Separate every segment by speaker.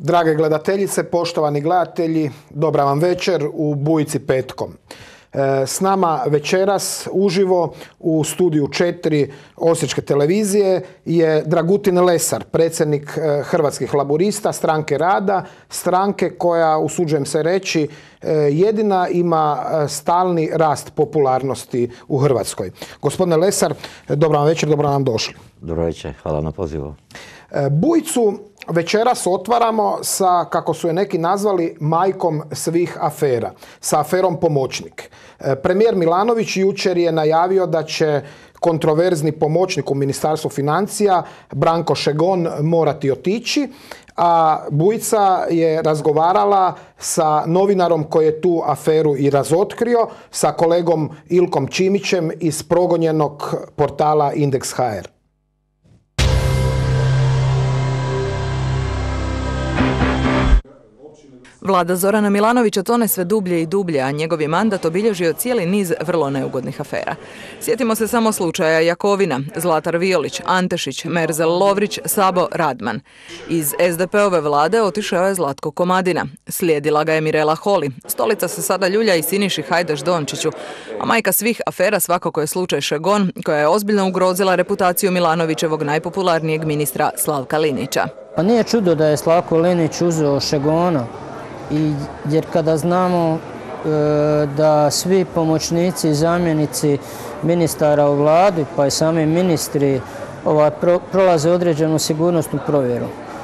Speaker 1: Drage gledateljice, poštovani gledatelji, dobra vam večer u Bujici petkom. S nama večeras uživo u studiju 4 Osječke televizije je Dragutin Lesar, predsjednik Hrvatskih laburista, Stranke rada, stranke koja, usuđujem se reći, jedina ima stalni rast popularnosti u Hrvatskoj. Gospodine Lesar, dobra vam večer, dobro nam došli.
Speaker 2: Dobro večer, hvala na pozivu.
Speaker 1: Bujicu večeras otvaramo sa, kako su je neki nazvali, majkom svih afera, sa aferom Pomoćnik. Premijer Milanović jučer je najavio da će kontroverzni pomoćnik u Ministarstvu financija Branko Šegon morati otići, a Bujica je razgovarala sa novinarom koji je tu aferu i razotkrio, sa kolegom Ilkom Čimićem iz progonjenog portala Indeks.hr.
Speaker 3: Vlada Zorana Milanovića tone sve dublje i dublje, a njegov je mandat obilježio cijeli niz vrlo neugodnih afera. Sjetimo se samo slučaja Jakovina, Zlatar Violić, Antešić, Merzel Lovrić, Sabo Radman. Iz SDP-ove vlade otišao je Zlatko Komadina. Slijedila ga je Mirela Holy. Stolica se sada ljulja i Siniši Hajdaš Dončiću, a majka svih afera svakako je slučaj Šegon, koja je ozbiljno ugrozila reputaciju Milanovićevog najpopularnijeg ministra Slavka Linića.
Speaker 4: Pa nije čudo da je Slavko Linić uzeo Šegona. Jer kada znamo da svi pomoćnici i zamjenici ministara u vladi, pa i sami ministri, prolaze određenu sigurnosnu provjeru.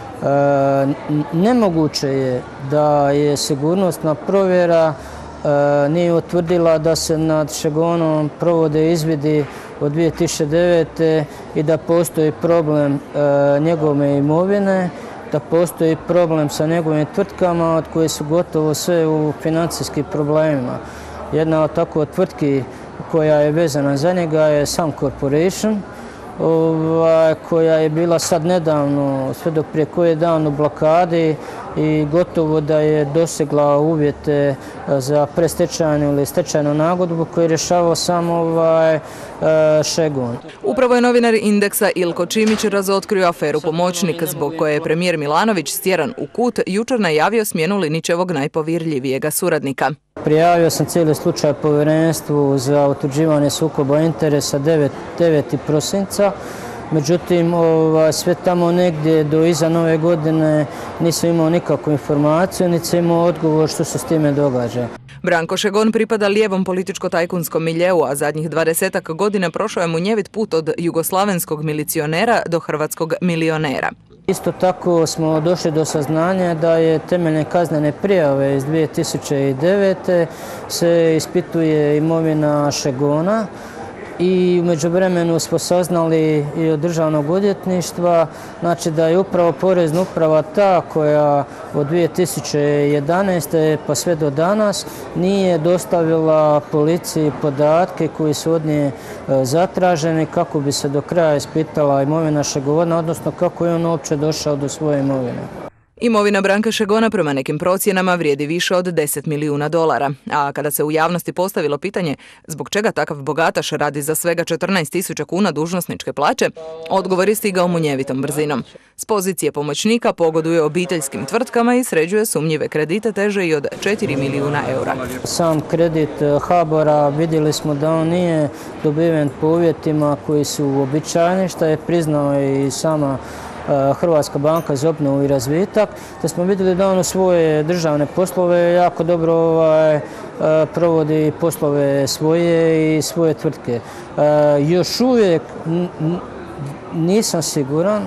Speaker 4: Nemoguće je da je sigurnosna provjera nije utvrdila da se nad Šegonom provode izvidi od 2009. i da postoji problem njegove imovine, da postoji problem sa njegovim tvrtkama od koje su gotovo sve u financijskim problemima. Jedna od tako tvrtki koja je vezana za njega je Sun Corporation, koja je bila sad nedavno, sve do prije koji dan u blokadi i gotovo da je dosegla uvjete za predstečajnu ili stečajnu nagodbu koju je rješavao samo Šegon.
Speaker 3: Upravo je novinar Indeksa Ilko Čimić razotkrio aferu Pomoćnik, zbog koje je premijer Milanović stjeran u kut jučer najavio smjenu Linićevog najpovjerljivijega suradnika.
Speaker 4: Prijavio sam cijeli slučaj povjerenstvu za utvrđivanje sukoba interesa 9. prosinca. Međutim, sve tamo negdje do iza nove godine nisam imao nikakvu informaciju, niti sam imao odgovor što se s time događa.
Speaker 3: Branko Šegon pripada lijevom političko-tajkunskom miljeu, a zadnjih 20 godina prošao je munjevit put od jugoslavenskog milicionera do hrvatskog milionera.
Speaker 4: Isto tako smo došli do saznanja da je temeljne kaznene prijave iz 2009. se ispituje imovina Šegona. I u međuvremenu smo saznali i od državnog odvjetništva, znači da je upravo porezna uprava ta koja od 2011. pa sve do danas nije dostavila policiji podatke koji su od nje zatraženi kako bi se do kraja ispitala imovina Šegona, odnosno kako je on uopće došao do svoje imovine.
Speaker 3: Imovina Branka Šegona prema nekim procjenama vrijedi više od $10 milijuna, a kada se u javnosti postavilo pitanje zbog čega takav bogataš radi za svega 14.000 kuna dužnosničke plaće, odgovor je stigao munjevitom brzinom. S pozicije pomoćnika pogoduje obiteljskim tvrtkama i sređuje sumnjive kredite teže i od 4 milijuna eura.
Speaker 4: Sam kredit HBOR-a vidjeli smo da on nije dobiven po uvjetima koji su uobičajeni, što je priznao i sama Hrvatska banka za obnovu i razvitak, te smo vidjeli da on u svoje državne poslove jako dobro provodi poslove svoje i svoje tvrtke. Još uvijek nisam siguran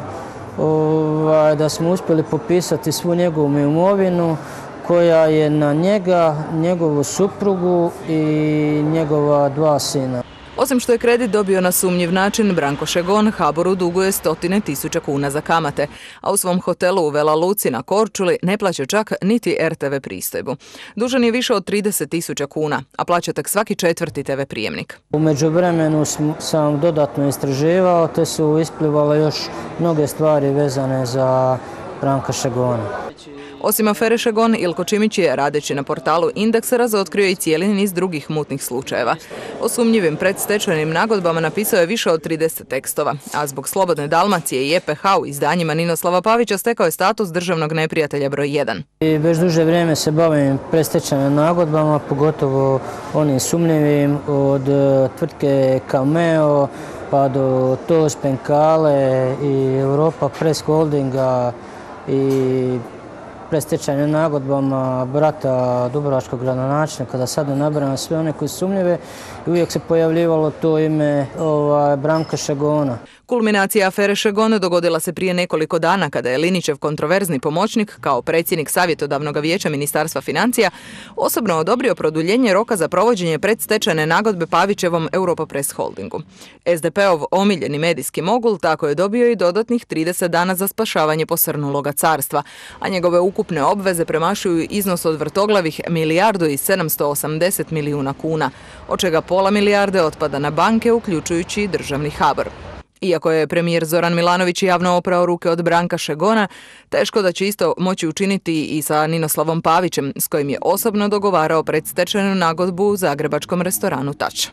Speaker 4: da smo uspjeli popisati svu njegovu imovinu koja je na njega, njegovu suprugu i njegova 2 sina.
Speaker 3: Osim što je kredit dobio na sumnjiv način, Branko Šegon HBOR-u duguje 100.000 kuna za kamate, a u svom hotelu u Vela Luci na Korčuli ne plaća čak niti RTV pristojbu. Dužan je više od 30.000 kuna, a plaća tek svaki 4. TV prijemnik.
Speaker 4: U međuvremenu sam dodatno istraživao, te su isplivale još mnoge stvari vezane za Branka Šegona.
Speaker 3: Osim afere Šegon, Ilko Čimić je, radeći na portalu Indeks, razotkrio i cijeli niz drugih mutnih slučajeva. O sumnjivim predstečajnim nagodbama napisao je više od 30 tekstova, a zbog Slobodne Dalmacije i EPH u izdanjima Ninoslava Pavića stekao je status državnog neprijatelja broj 1.
Speaker 4: I već duže vrijeme se bavim predstečajnim nagodbama, pogotovo onim sumnjivim od tvrtke Cameo pa do TOS Penkale i Europa Press Holdinga i predstečajnim nagodbama brata dubrovačkog gradonačelnika, da sad ne nabrajam sve one koji su sumnjive, i uvijek se pojavljivalo to ime Branka Šegona.
Speaker 3: Kulminacija afere Šegon dogodila se prije nekoliko dana kada je Linićev kontroverzni pomoćnik, kao predsjednik savjetodavnog vijeća Ministarstva financija, osobno odobrio produljenje roka za provođenje predstečajne nagodbe Pavićevom Europa Press Holdingu. SDP-ov omiljeni medijski mogul tako je dobio i dodatnih 30 dana za spašavanje posrnuloga carstva, a njegove ukupne obveze premašuju iznos od vrtoglavih 1,780 milijuna kuna, od čega pola milijarde otpada na banke, uključujući i državni HBOR. Iako je premijer Zoran Milanović javno oprao ruke od Branka Šegona, teško da će isto moći učiniti i sa Ninoslavom Pavićem, s kojim je osobno dogovarao predstečajnu nagodbu u zagrebačkom restoranu Tač.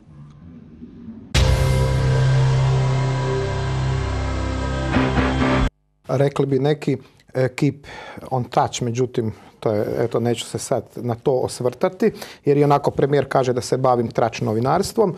Speaker 1: Rekli bi neki keep on touch, međutim, to je, eto, neću se sad na to osvrtati, jer i onako premijer kaže da se bavim trač novinarstvom.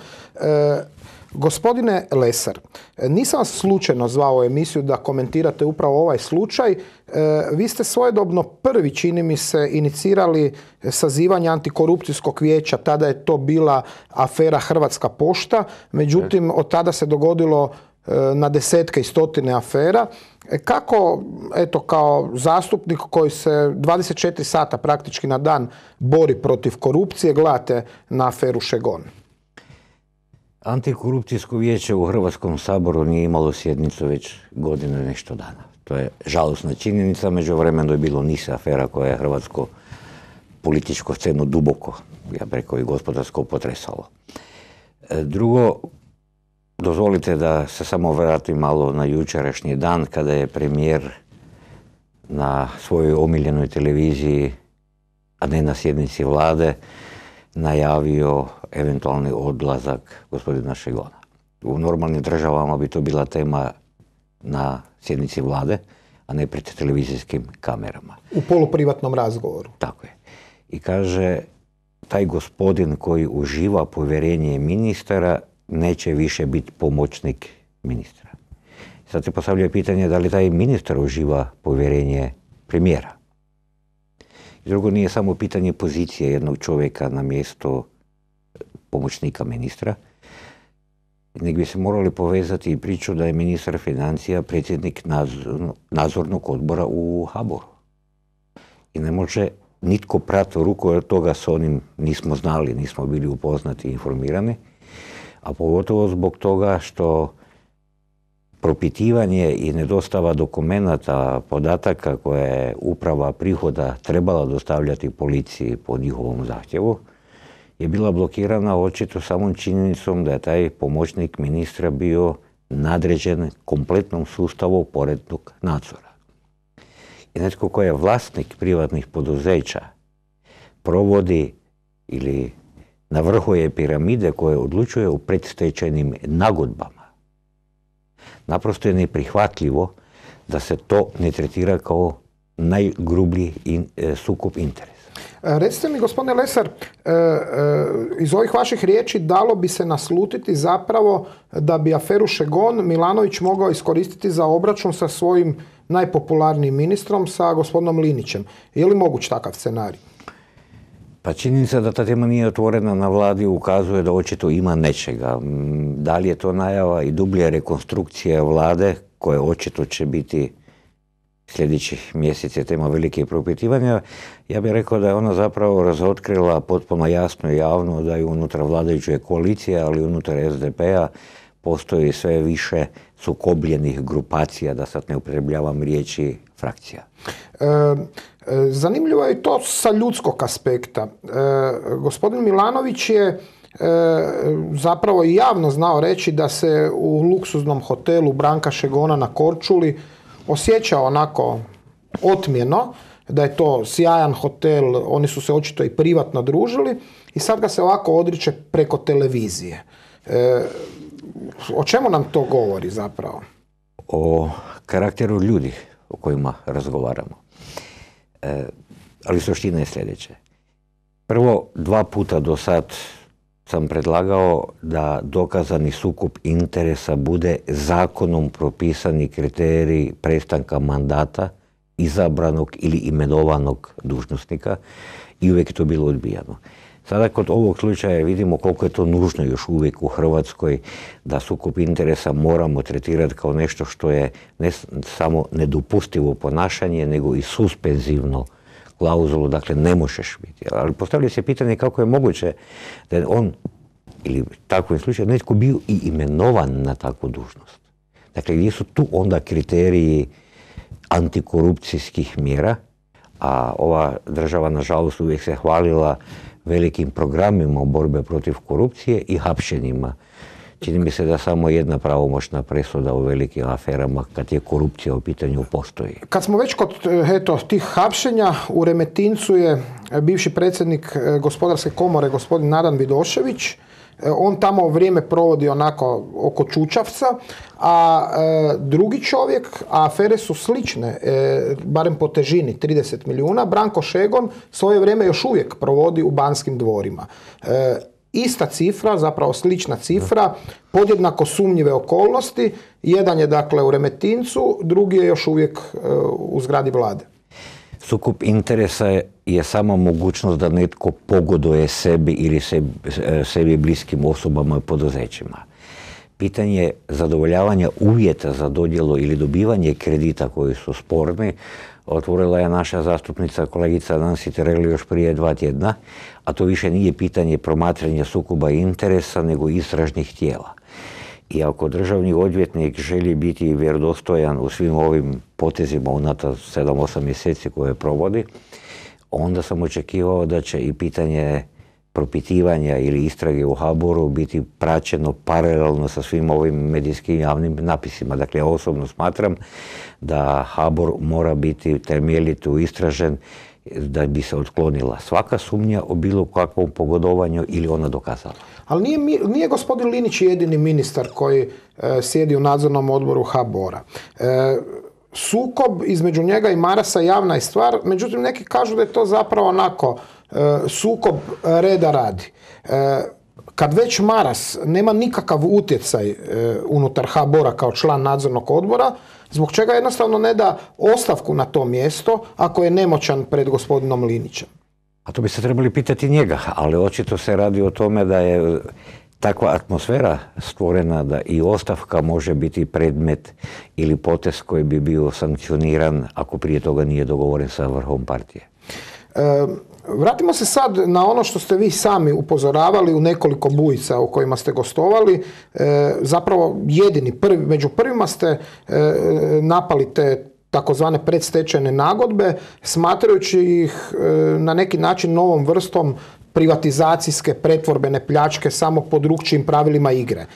Speaker 1: Gospodine Lesar, nisam vas slučajno zvao u emisiju da komentirate upravo ovaj slučaj. Vi ste svojedobno prvi, čini mi se, inicirali sazivanje antikorupcijskog vijeća. Tada je to bila afera Hrvatska pošta. Međutim, od tada se dogodilo na desetke i stotine afera. Kako, eto, kao zastupnik koji se 24 sata praktički na dan bori protiv korupcije, gledate na aferu Šegon?
Speaker 2: Antikorupcijsko vijeće u Hrvatskom saboru nije imalo sjednicu već godinu i nešto dana. To je žalosna činjenica, međuvremenu je bilo niz afera koje je hrvatsko političko scenu duboko, ja bih rekao, i gospodarsko potresalo. Drugo, dozvolite da se samo vratim malo na jučerašnji dan kada je premijer na svojoj omiljenoj televiziji, a ne na sjednici vlade, najavio eventualni odlazak gospodina Šegona. U normalnim državama bi to bila tema na sjednici vlade, a ne pred televizijskim kamerama.
Speaker 1: U poluprivatnom razgovoru.
Speaker 2: Tako je. I kaže, taj gospodin koji uživa povjerenje ministara neće više biti pomoćnik ministra. Sad se postavlja pitanje da li taj ministar uživa povjerenje premijera. I drugo, nije samo pitanje pozicije jednog čovjeka na mjesto pomoćnika ministra, nego bi se morali povezati i priču da je ministar financija predsjednik nadzornog odbora u HBOR-u. I ne može nitko prati ruku od toga s onim nismo znali, nismo bili upoznati i informirani, a pogotovo zbog toga što propitivanje i nedostava dokumenata, podataka koje je uprava prihoda trebala dostavljati policiji po njihovom zahtjevu, je bila blokirana očito samom činjenicom da je taj pomoćnik ministra bio nadređen kompletnom sustavu poreznog nadzora. I netko ko je vlasnik privatnih poduzeća provodi ili na vrhu je piramide koje odlučuje u predstečajnim nagodbama. Naprosto je neprihvatljivo da se to ne tretira kao najgrublji sukob interesa.
Speaker 1: Recite mi, gospodine Lesar, iz ovih vaših riječi dalo bi se naslutiti zapravo da bi aferu Šegon Milanović mogao iskoristiti za obračun sa svojim najpopularnijim ministrom, sa gospodinom Linićem. Je li moguć takav scenarij?
Speaker 2: Pa činjenica da ta tema nije otvorena na vladi ukazuje da očito ima nečega. Da li je to najava i dublje rekonstrukcije vlade, koje očito će biti sljedećih mjeseci tema velike propitivanja, ja bih rekao da je ona zapravo razotkrila potpuno jasno i javno da je unutar vladajuće koalicije, ali unutar SDP-a postoji sve više sukobljenih grupacija, da sad ne upotrebljavam riječi frakcija.
Speaker 1: Zanimljivo je i to sa ljudskog aspekta. Gospodin Milanović je zapravo i javno znao reći da se u luksuznom hotelu Branka Šegona na Korčuli osjećao onako otmjeno, da je to sjajan hotel, oni su se očito i privatno družili i sad ga se ovako odriče preko televizije. O čemu nam to govori zapravo?
Speaker 2: O karakteru ljudi o kojima razgovaramo. Ali suština je sljedeće. Prvo, 2 puta do sad sam predlagao da dokazani sukob interesa bude zakonom propisani kriterij prestanka mandata izabranog ili imenovanog dužnosnika i uvijek je to bilo odbijano. Sada kod ovog slučaja vidimo koliko je to nužno još uvijek u Hrvatskoj da sukob interesa moramo tretirati kao nešto što je ne samo nedopustivo ponašanje, nego i suspenzivno klauzulu, dakle ne možeš biti. Ali postavlja se pitanje kako je moguće da je on, ili takvim slučaju, netko bio i imenovan na takvu dužnost. Dakle, gdje su tu onda kriteriji antikorupcijskih mjera, a ova država, nažalost, uvijek se hvalila velikim programima borbe protiv korupcije i hapšenjima. Čini mi se da samo jedna pravomoćna presuda u velikim aferama kad je korupcija u pitanju postoji.
Speaker 1: Kad smo već kod tih hapšenja, u Remetincu je bivši predsjednik Gospodarske komore, gospodin Nadan Vidošević. On tamo vrijeme provodi onako oko čučavca, a drugi čovjek, a afere su slične, barem po težini, 30 milijuna, Branko Šegon svoje vrijeme još uvijek provodi u Banskim dvorima. Ista cifra, zapravo slična cifra, podjednako sumnjive okolnosti. Jedan je dakle u Remetincu, drugi je još uvijek u zgradi vlade.
Speaker 2: Sukob interesa je samo mogućnost da netko pogoduje sebi ili sebi bliskim osobama i poduzećima. Pitanje zadovoljavanja uvjeta za dodjelu ili dobivanje kredita koji su sporni otvorila je naša zastupnica kolegica Nansi Tireli još prije 2 tjedna, a to više nije pitanje promatranja sukoba interesa nego istražnih tijela. I ako državni odvjetnik želi biti vjerodostojan u svim ovim potezima unatrag 7-8 mjeseci koje provodi, onda sam očekivao da će i pitanje propitivanja ili istrage u HBOR-u biti praćeno paralelno sa svim ovim medijskim javnim napisima. Dakle, ja osobno smatram da HBOR mora biti temeljito istražen da bi se otklonila svaka sumnja o bilo kakvom pogodovanju ili ona dokazala.
Speaker 1: Ali nije gospodin Linić jedini ministar koji sjedi u nadzornom odboru HBOR-a. Sukob između njega i Marasa javna je stvar, međutim neki kažu da je to zapravo onako sukob reda radi. Kad već Maras nema nikakav utjecaj unutar HBOR-a kao član nadzornog odbora, zbog čega jednostavno ne da ostavku na to mjesto ako je nemoćan pred gospodinom Linićem?
Speaker 2: A to bi se trebali pitati njega, ali očito se radi o tome da je takva atmosfera stvorena da i ostavka može biti predmet ili potez koji bi bio sankcioniran ako prije toga nije dogovoren sa vrhom partije.
Speaker 1: Vratimo se sad na ono što ste vi sami upozoravali u nekoliko bujica u kojima ste gostovali. Zapravo među prvima ste napali te takozvane predstečajne nagodbe, smatrajući ih na neki način novom vrstom privatizacijske, pretvorbene pljačke samo po drukčijim pravilima igre.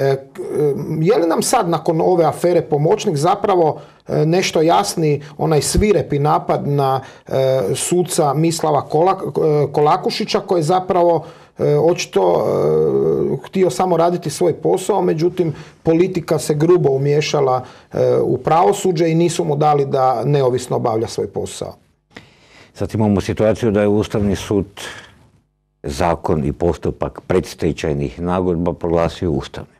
Speaker 1: Je li nam sad nakon ove afere Pomoćnik zapravo nešto jasniji onaj svirepi napad na suca Mislava Kolakušića koji je zapravo očito htio samo raditi svoj posao, međutim politika se grubo umiješala u pravosuđe i nisu mu dali da neovisno obavlja svoj posao.
Speaker 2: Sad imamo situaciju da je Ustavni sud zakon i postupak predstečajnih nagodba proglasio ustavnim.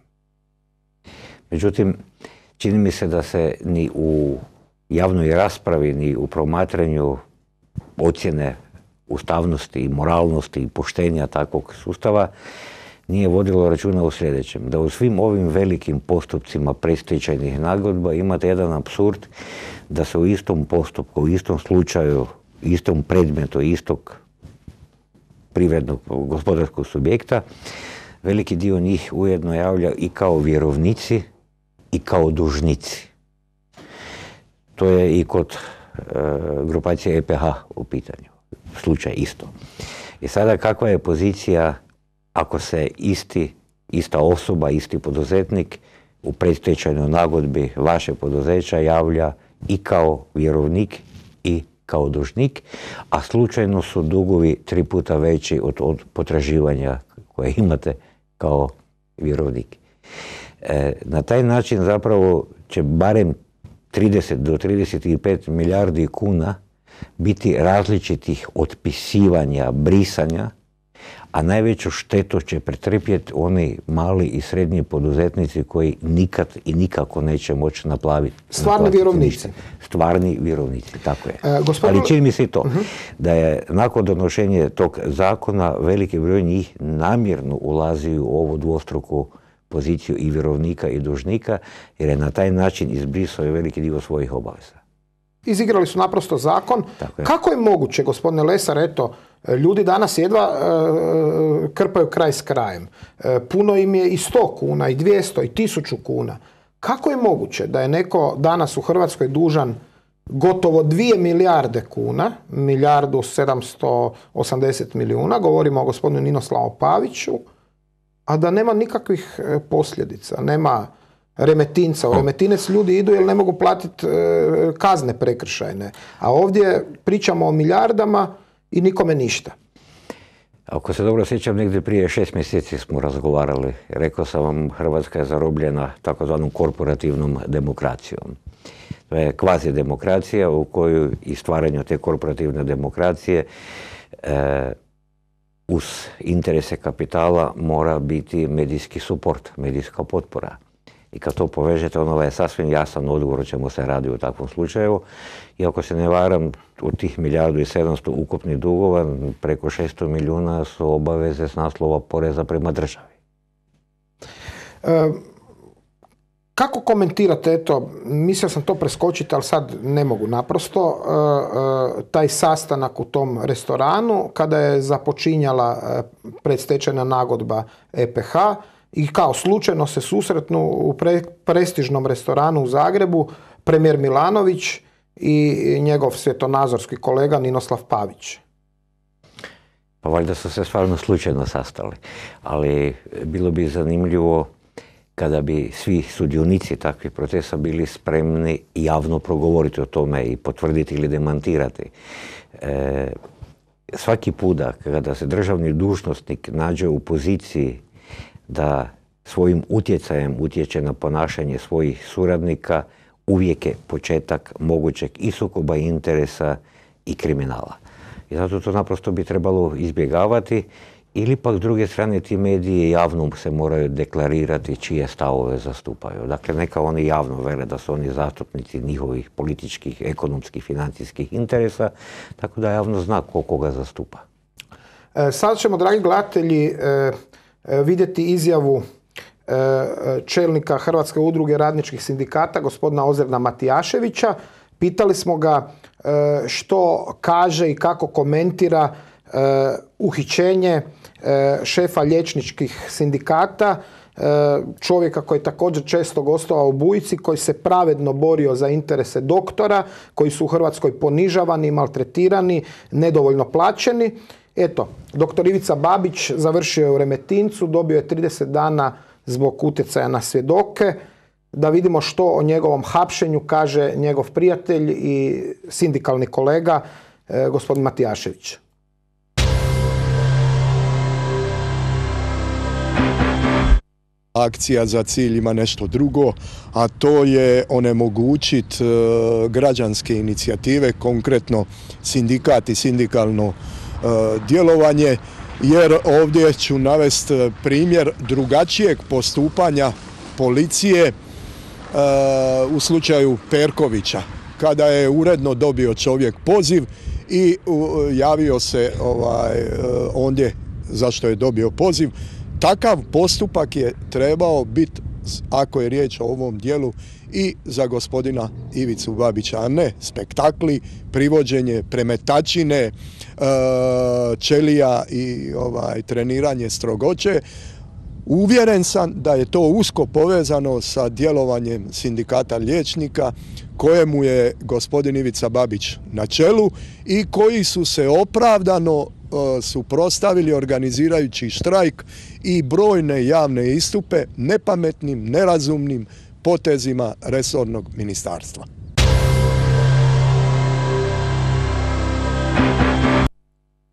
Speaker 2: Međutim, čini mi se da se ni u javnoj raspravi, ni u promatranju ocjene ustavnosti i moralnosti i poštenja takvog sustava nije vodilo računa o sljedećem. Da u svim ovim velikim postupcima predstečajnih nagodba imate jedan apsurd da se u istom postupku, u istom slučaju, istom predmetu, istog privrednog gospodarskog subjekta, veliki dio njih ujedno javlja i kao vjerovnici i kao dužnici. To je i kod grupacije EPH u pitanju. Slučaj isto. I sada kakva je pozicija ako se ista osoba, isti poduzetnik u predstečajnoj nagodbi vaše poduzeća javlja i kao vjerovnik i kao dužnik, a slučajno su dugovi 3 puta veći od potraživanja koje imate kao vjerovnik. Na taj način zapravo će barem 30 do 35 milijardi kuna biti različitih otpisivanja, brisanja, a najveću štetu će pretrpjeti oni mali i srednji poduzetnici koji nikad i nikako neće moći naplatiti.
Speaker 1: Stvarni vjerovnici.
Speaker 2: Stvarni vjerovnici, tako je. Ali čini mi se to, da je nakon donošenja tog zakona veliki broj njih namjerno ulazi u ovu dvostruku poziciju i vjerovnika i dužnika, jer je na taj način izbrisao veliki dio svojih obaveza.
Speaker 1: Izigrali su naprosto zakon. Kako je moguće, gospodine Lesar, eto, ljudi danas jedva krpaju kraj s krajem. Puno im je i 100 kuna, i 200, i 1000 kuna. Kako je moguće da je neko danas u Hrvatskoj dužan gotovo 2 milijarde kuna, 1.780 milijuna, govorimo o gospodinu Ninoslavu Paviću, a da nema nikakvih posljedica, nema Remetinca. U Remetinec ljudi idu jer ne mogu platiti kazne prekršajne. A ovdje pričamo o milijardama i nikome ništa.
Speaker 2: Ako se dobro sjećam, negdje prije 6 mjeseci smo razgovarali. Rekao sam vam, Hrvatska je zarobljena takozvanom korporativnom demokracijom. To je kvazi demokracija u kojoj i stvaranju te korporativne demokracije uz interese kapitala mora biti medijski suport, medijska potpora. I kad to povežete, ono je sasvim jasan odgovor o čemu se radi u takvom slučaju. I ako se ne varam, od tih 1.700.000 ukupnih dugova, preko 600 milijuna su obaveze s naslova poreza prema državi.
Speaker 1: Kako komentirate, eto, mislio sam to preskočiti, ali sad ne mogu naprosto, taj sastanak u tom restoranu kada je započinjala predstečajna nagodba EPH i kao slučajno se susretnu u prestižnom restoranu u Zagrebu premijer Milanović i njegov svjetonazorski kolega Ninoslav Pavić.
Speaker 2: Pa valjda su se stvarno slučajno sastali, ali bilo bi zanimljivo kada bi svi sudionici takvih procesa bili spremni javno progovoriti o tome i potvrditi ili demantirati. Svaki puta kada se državni dužnosnik nađe u poziciji da svojim utjecajem utječe na ponašanje svojih suradnika, uvijek je početak mogućeg i sukoba interesa i kriminala. I zato to naprosto bi trebalo izbjegavati, ili pak s druge strane ti mediji javno se moraju deklarirati čije stavove zastupaju. Dakle, neka oni javno vele da su oni zastupnici njihovih političkih, ekonomskih, financijskih interesa, tako da javno zna koga zastupa.
Speaker 1: Sad ćemo, dragi gledatelji, vidjeti izjavu čelnika Hrvatske udruge radničkih sindikata, gospodina Ozirna Matijaševića. Pitali smo ga što kaže i kako komentira uhićenje šefa liječničkih sindikata, čovjeka koji je također često gostovao u Bujici, koji se pravedno borio za interese doktora, koji su u Hrvatskoj ponižavani, maltretirani, nedovoljno plaćeni. Eto, doktor Ivica Babić završio je u Remetincu, dobio je 30 dana zbog utjecaja na svjedoke. Da vidimo što o njegovom hapšenju kaže njegov prijatelj i sindikalni kolega, gospodin Matijašević.
Speaker 5: Akcija za cilj ima nešto drugo, a to je onemogućiti građanske inicijative, konkretno sindikat i sindikalno djelovanje, jer ovdje ću navesti primjer drugačijeg postupanja policije u slučaju Perkovića, kada je uredno dobio čovjek poziv i javio se ondje zašto je dobio poziv. Takav postupak je trebao biti, ako je riječ o ovom dijelu, i za gospodina Ivicu Babića, a ne spektakli, privođenje, premetačine, ćelija i treniranje strogoće. Uvjeren sam da je to usko povezano sa djelovanjem sindikata liječnika, kojemu je gospodin Ivica Babić na čelu i koji su se opravdano suprotstavili organizirajući štrajk i brojne javne istupe nepametnim, nerazumnim potezima resornog ministarstva.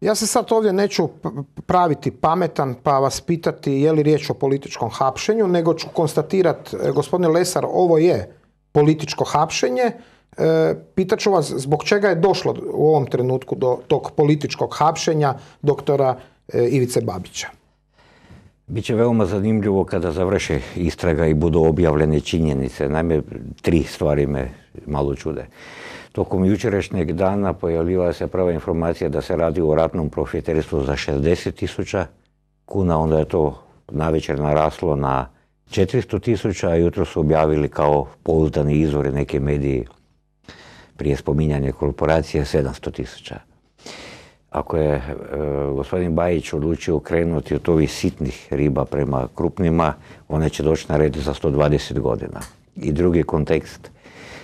Speaker 1: Ja se sad ovdje neću praviti pametan pa vas pitati je li riječ o političkom hapšenju, nego ću konstatirati, gospodine Lesar, ovo je političko hapšenje. Pitat ću vas zbog čega je došlo u ovom trenutku do tog političkog hapšenja doktora Ivice Babića.
Speaker 2: Biće veoma zanimljivo kada završe istraga i budu objavljene činjenice. Naime, 3 stvari me malo čude. Tokom jučerašnjeg dana pojavljivala se prva informacija da se radi o ratnom profiterstvu za 60.000 kuna, onda je to navečer naraslo na 400.000, a jutro su objavili kao pouzdani izvori neke mediji prije spominjanja korporacije 700.000. Ako je gospodin Bajić odlučio krenuti od ovih sitnih riba prema krupnima, one će doći na red za 120 godina. I drugi kontekst,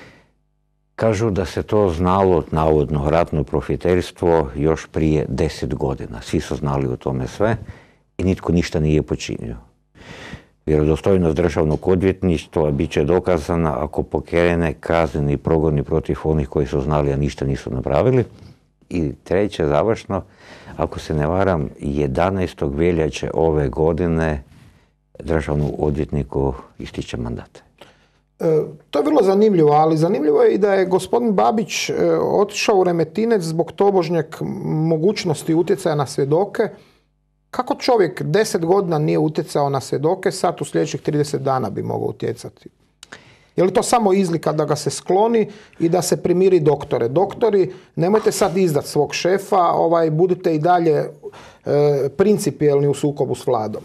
Speaker 2: kažu da se to znalo, navodno, ratno profiterstvo još prije 10 godina. Svi su znali o tome sve i nitko ništa nije počinio. Vjerodostojnost državnog odvjetništva bit će dokazana ako pokrene kazneni progoni protiv onih koji su znali, a ništa nisu napravili. I treće, završno, ako se ne varam, 11. veljače ove godine državnom odvjetniku ističe mandat.
Speaker 1: To je vrlo zanimljivo, ali zanimljivo je i da je gospodin Babić otišao u Remetinec zbog tobožnjeg mogućnosti utjecaja na svjedoke. Kako čovjek 10 godina nije utjecao na svjedoke, sad u sljedećih 30 dana bi mogao utjecati? Je li to samo izlika da ga se skloni i da se primiri doktore? Doktori, nemojte sad izdati svog šefa, budite i dalje principijelni u sukobu s vladom.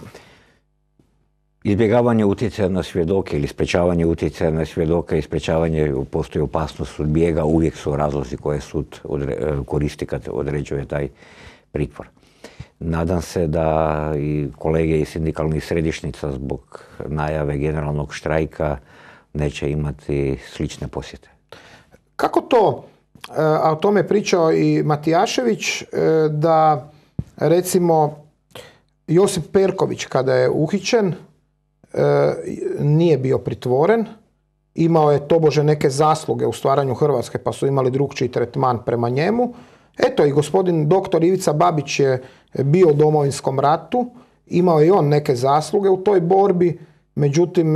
Speaker 2: Izbjegavanje utjecaja na svjedoke ili sprečavanje utjecaja na svjedoke i sprečavanje, postoji opasnost od bijega, uvijek su razlozi koje sud koristi kad određuje taj pritvor. Nadam se da i kolege iz sindikalnih središnjica zbog najave generalnog štrajka neće imati slične posjete.
Speaker 1: Kako to, a o tome je pričao i Matijašević, da recimo Josip Perković kada je uhićen nije bio pritvoren, imao je tobože neke zasluge u stvaranju Hrvatske pa su imali drukčiji tretman prema njemu. Eto i gospodin doktor Ivica Babić je bio u Domovinskom ratu, imao je i on neke zasluge u toj borbi, međutim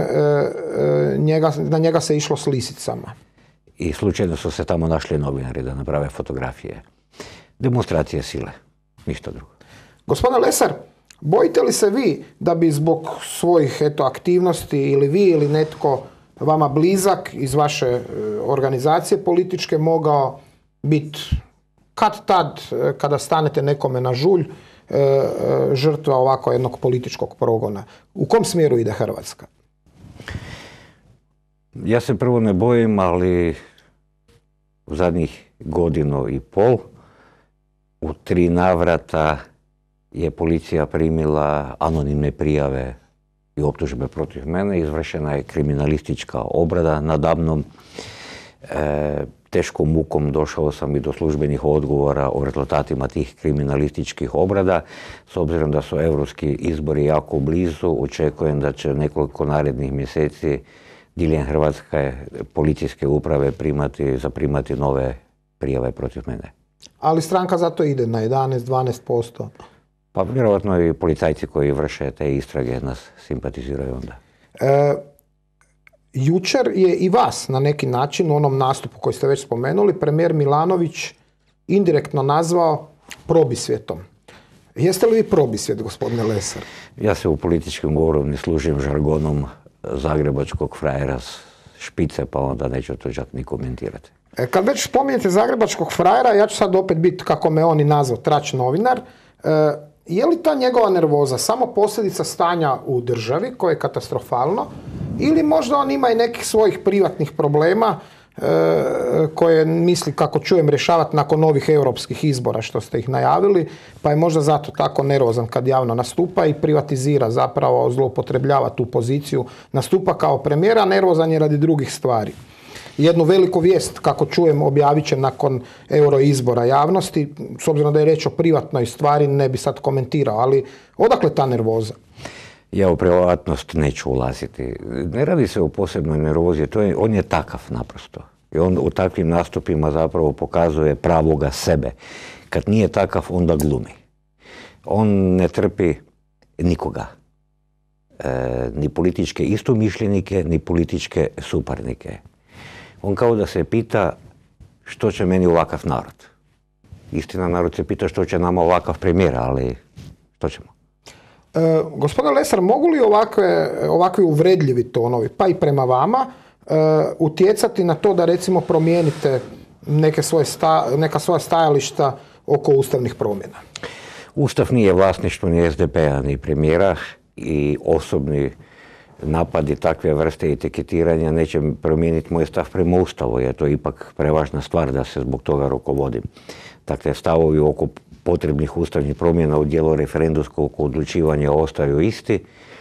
Speaker 1: na njega se išlo s lisicama.
Speaker 2: I slučajno su se tamo našli novinari da naprave fotografije. Demonstracije sile, ništa drugo.
Speaker 1: Gospodine Lesar, bojite li se vi da bi zbog svojih aktivnosti ili vi ili netko vama blizak iz vaše organizacije političke mogao biti kad tad, kada stanete nekome na žulj, žrtva ovako jednog političkog progona? U kom smjeru ide Hrvatska?
Speaker 2: Ja se prvo ne bojim, ali u zadnjih 1.5 godina u 3 navrata je policija primila anonimne prijave i optužbe protiv mene. Izvršena je kriminalistička obrada nadamnom. Teškom mukom došao sam i do službenih odgovora o rezultatima tih kriminalističkih obrada. S obzirom da su europski izbori jako blizu, očekujem da će nekoliko narednih mjeseci diljem Hrvatske policijske uprave zaprimati nove prijave protiv mene.
Speaker 1: Ali stranka zato ide na 11-12%.
Speaker 2: Pa vjerojatno i policajci koji vrše te istrage nas simpatiziraju onda.
Speaker 1: Jučer je i vas na neki način u onom nastupu koji ste već spomenuli premijer Milanović indirektno nazvao probisvjetom. Jeste li vi probisvjet, gospodine Lesar?
Speaker 2: Ja se u političkim govoru ne služim žargonom zagrebačkog frajera s špice, pa onda neću to čak ni komentirati.
Speaker 1: Kad već spominjete zagrebačkog frajera, ja ću sad opet biti, kako me on i nazvao, trač novinar. Je li ta njegova nervoza samo posljedica stanja u državi, koje je katastrofalno, ili možda on ima i nekih svojih privatnih problema koje misli, kako čujem, rješavati nakon novih europskih izbora što ste ih najavili, pa je možda zato tako nervozan kad javno nastupa i privatizira, zapravo zloupotrebljava tu poziciju, nastupa kao premijera, nervozan je radi drugih stvari. Jednu veliku vijest, kako čujem, objavit će nakon euroizbora javnosti, s obzirom da je riječ o privatnoj stvari, ne bi sad komentirao, ali odakle ta nervoza?
Speaker 2: Ja u privatnost neću ulaziti. Ne radi se o posebnoj nervozi, on je takav naprosto. I on u takvim nastupima zapravo pokazuje pravoga sebe. kad nije takav, onda glumi. On ne trpi nikoga. Ni političke istomišljenike, ni političke suparnike. On kao da se pita što će meni ovakav narod. Istina, narod se pita što će nama ovakav premijer, ali što ćemo?
Speaker 1: Gospodine Lesar, mogu li ovakvi uvredljivi tonovi, pa i prema vama, utjecati na to da recimo promijenite neka svoja stajališta oko ustavnih promjena?
Speaker 2: Ustav nije vlasništvo ni SDP-a, ni premijera i osobni napadi takve vrste etiketiranja neće promijeniti moj stav prema Ustavu, jer to je ipak prevažna stvar da se zbog toga rukovodim. Dakle, stavovi oko potrebnih ustavnih promjena u dijelu referendumskog odlučivanja ostaju isti,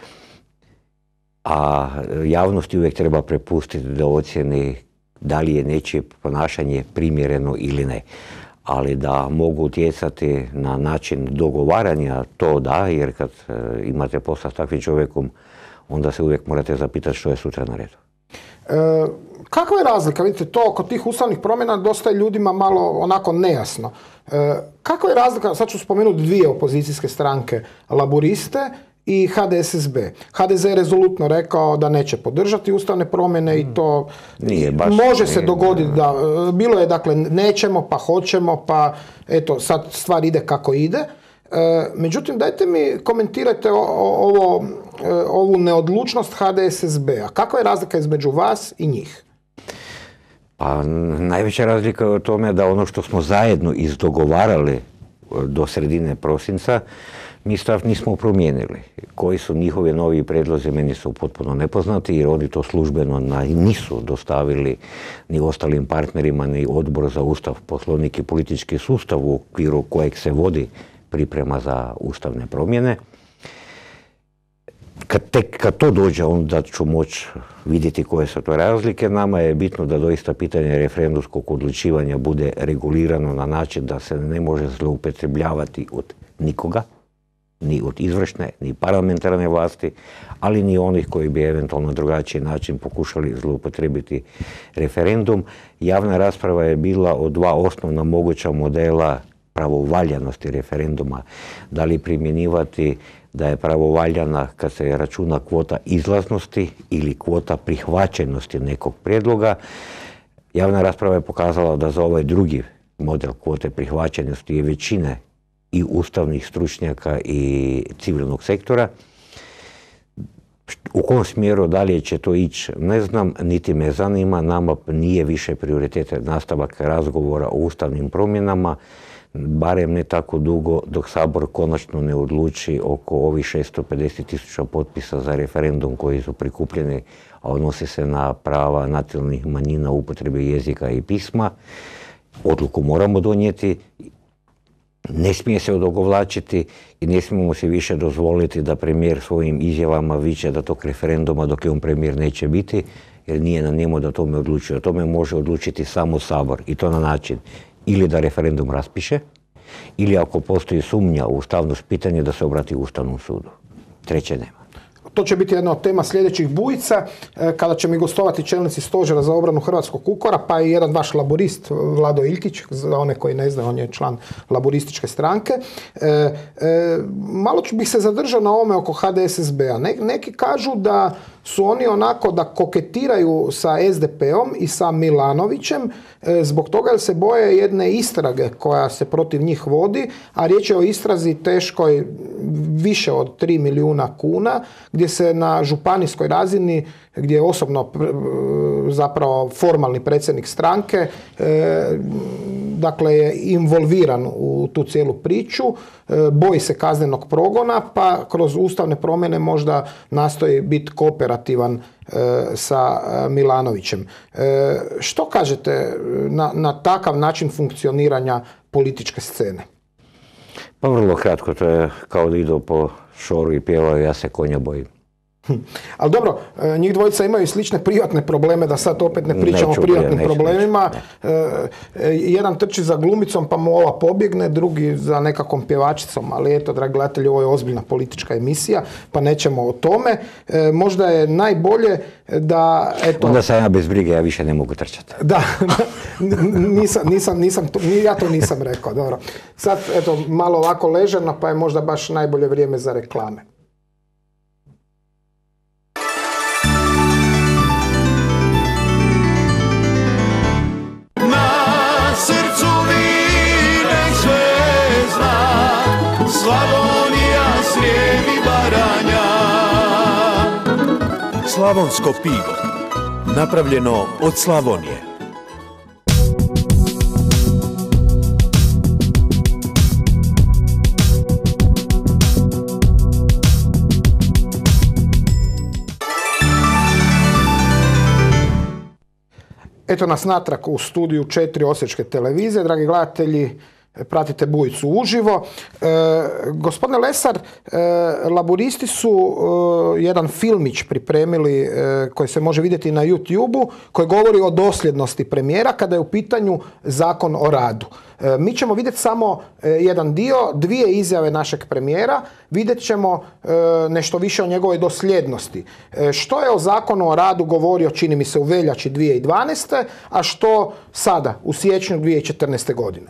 Speaker 2: a javnosti uvijek treba prepustiti da ocjeni da li je nečije ponašanje primjereno ili ne. Ali da mogu utjecati na način dogovaranja, to da, jer kad imate posla s takvim čovjekom, onda se uvijek morate zapitati što je sutra na redu.
Speaker 1: Kakva je razlika? Vidite, to oko tih ustavnih promjena dosta je ljudima malo onako nejasno. Kakva je razlika, sad ću spomenuti dvije opozicijske stranke, Laburiste i HDSSB. HDZ je rezolutno rekao da neće podržati ustavne promjene i to može se dogoditi da bilo je, dakle, nećemo pa hoćemo pa eto sad stvar ide kako ide. Međutim, dajte mi komentirajte ovu neodlučnost HDSSB-a. Kakva je razlika između vas i njih?
Speaker 2: Pa najveća razlika je u tome da ono što smo zajedno izdogovarali do sredine prosinca, mi stav nismo promijenili. Koji su njihovi novi predlozi, meni su potpuno nepoznati, jer oni to službeno nisu dostavili ni ostalim partnerima, ni Odbor za Ustav, Poslovnik i politički sustav u okviru kojeg se vodi priprema za ustavne promjene. Kad to dođe, onda ću moći vidjeti koje su to razlike. Nama je bitno da doista pitanje referendumskog odlučivanja bude regulirano na način da se ne može zloupotrebljavati od nikoga, ni od izvršne, ni parlamentarne vlasti, ali ni onih koji bi eventualno na drugačiji način pokušali zloupotrebiti referendum. Javna rasprava je bila o dva osnovna moguća modela pravovaljanosti referenduma. Da li primjenjivati da je pravovaljana kad se računa kvota izlaznosti ili kvota prihvaćenosti nekog prijedloga. Javna rasprava je pokazala da za ovaj drugi model kvote prihvaćenosti je većine i ustavnih stručnjaka i civilnog sektora. U kom smjeru dalje će to ići, ne znam, niti me zanima. Nama nije više prioritet nastavak razgovora o ustavnim promjenama, barem ne tako dugo dok Sabor konačno ne odluči oko ovih 650.000 potpisa za referendum koji su prikupljeni, a odnosi se na prava nacionalnih manjina u upotrebi jezika i pisma. Odluku moramo donijeti, ne smije se odugovlačiti i ne smijemo si više dozvoliti da premijer svojim izjavama viče da tog referenduma dok je on premijer neće biti, jer nije na njemu da tome odlučuje. O tome može odlučiti samo Sabor, i to na način ili da referendum raspiše, ili ako postoji sumnja u ustavnost pitanja da se obrati Ustavnom sudu. Treće nema.
Speaker 1: To će biti jedna od tema sljedećih bujica, kada će mi gostovati čelnici Stožera za obranu Hrvatskog Kukora, pa i jedan vaš laburist, Vlado Iljkić, za one koji ne znaju, on je član laburističke stranke. Malo bih se zadržao na ovome oko HDSSB-a. Neki kažu da su oni onako da koketiraju sa SDP-om i sa Milanovićem zbog toga jer se boje jedne istrage koja se protiv njih vodi, a riječ je o istrazi teškoj više od 3 milijuna kuna, gdje se na županijskoj razini, gdje je osobno zapravo formalni predsjednik stranke, dakle je involviran u tu cijelu priču, boji se kaznenog progona, pa kroz ustavne promjene možda nastoji biti kooperativan sa Milanovićem. Što kažete na takav način funkcioniranja političke scene?
Speaker 2: Pa vrlo kratko, to je kao da idu po šoru i pjevaju ja se konja bojim.
Speaker 1: Ali dobro, njih dvojica imaju slične privatne probleme, da sad opet ne pričamo o privatnim problemima. Jedan trči za glumicom pa mu ova pobjegne, drugi za nekakvom pjevačicom, ali eto, dragi gledatelji, ovo je ozbiljna politička emisija, pa nećemo o tome. Možda je najbolje da... Eto,
Speaker 2: onda sam ja bez brige, ja više ne mogu trčati.
Speaker 1: Da, ja to nisam rekao, dobro. Sad, eto, malo ovako ležerno, pa je možda baš najbolje vrijeme za reklame.
Speaker 6: Slavonija, Srijem i Baranja. Slavonsko pivo, napravljeno od Slavonije.
Speaker 1: Eto nas natrag u studiju 4 Osječke televizije. Dragi gledatelji, pratite Bujicu uživo. Gospodine Lesar, laburisti su jedan filmić pripremili koji se može vidjeti na YouTube-u, koji govori o dosljednosti premijera kada je u pitanju Zakon o radu. Mi ćemo vidjeti samo jedan dio, 2 izjave našeg premijera, vidjet ćemo nešto više o njegovoj dosljednosti. Što je o Zakonu o radu govorio, čini mi se, u veljači 2012. a što sada, u siječnju 2014. godine.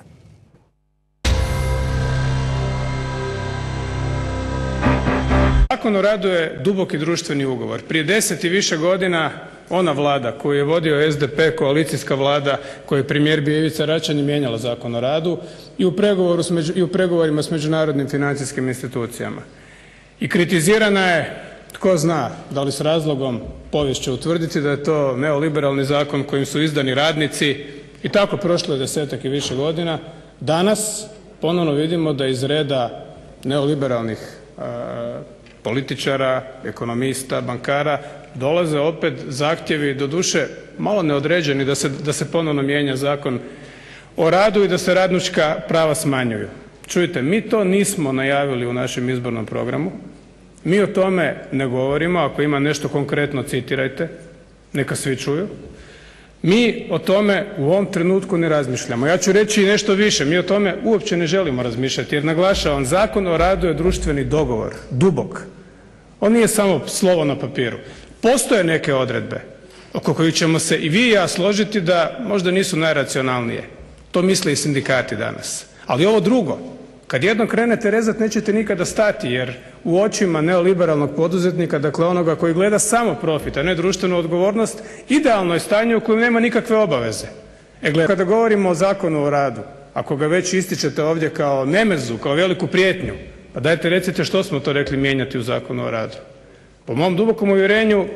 Speaker 7: Zakon o radu je duboki društveni ugovor. Prije 10 i više godina ona vlada koju je vodio SDP, koalicijska vlada, koju je premijer bio Ivica Račan, je mijenjala Zakon o radu i u pregovorima s međunarodnim financijskim institucijama. I kritizirana je, tko zna, da li s razlogom, povijest će utvrditi da je to neoliberalni zakon kojim su izdani radnici i tako prošlo je 10 i više godina. Danas ponovno vidimo da iz reda neoliberalnih političara, ekonomista, bankara dolaze opet zahtjevi, doduše malo neodređeni, da se ponovno mijenja Zakon o radu i da se radnička prava smanjuju. Čujte, mi to nismo najavili u našem izbornom programu, mi o tome ne govorimo, ako ima nešto konkretno citirajte, neka svi čuju. Mi o tome u ovom trenutku ne razmišljamo. Ja ću reći i nešto više, mi o tome uopće ne želimo razmišljati jer naglašavam, Zakon o radu je društveni dogovor, dubok. On nije samo slovo na papiru. Postoje neke odredbe oko kojih ćemo se i vi i ja složiti da možda nisu najracionalnije. To misle i sindikati danas. Ali ovo drugo, kad jednom krenete rezati nećete nikada stati jer u očima neoliberalnog poduzetnika, dakle onoga koji gleda samo profit, a ne društvenu odgovornost, idealno je stanje u kojem nema nikakve obaveze. Kada govorimo o Zakonu o radu, ako ga već ističete ovdje kao nemezu, kao veliku prijetnju, pa dajte recite što smo to rekli mijenjati u Zakonu o radu. Po mom dubokom uvjerenju,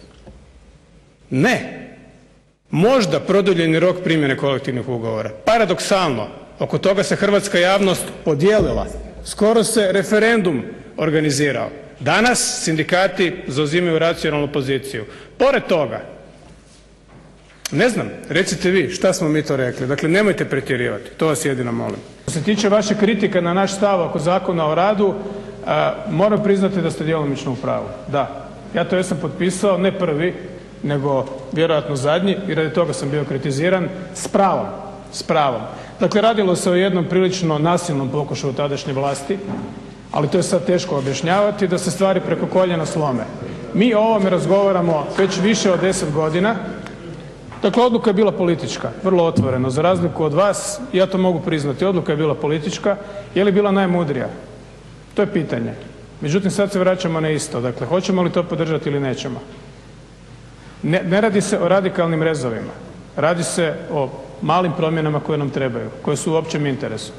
Speaker 7: ne. Možda produljeni rok primjene kolektivnih ugovora. Paradoksalno, oko toga se hrvatska javnost podijelila. Skoro se referendum organizirao. Danas sindikati zauzimaju racionalnu poziciju. Pored toga, ne znam, recite vi šta smo mi to rekli. Dakle, nemojte pretjerivati, to vas jedino molim. Što se tiče vaše kritike na naš stav oko Zakona o radu, moram priznati da ste djelomično u pravu. Da, ja to jesam potpisao, ne prvi, nego vjerojatno zadnji i radi toga sam bio kritiziran s pravom. Dakle, radilo se o jednom prilično nasilnom pokušaju tadašnje vlasti, ali to je sad teško objašnjavati, da se stvari preko koljena slome. Mi o ovome razgovaramo već više od 10 godina. Dakle, odluka je bila politička, vrlo otvoreno. Za razliku od vas, ja to mogu priznati, odluka je bila politička. Je li bila najmudrija? To je pitanje. Međutim, sad se vraćamo na isto. Dakle, hoćemo li to podržati ili nećemo? Ne radi se o radikalnim rezovima. Radi se o malim promjenama koje nam trebaju, koje su u općem interesu.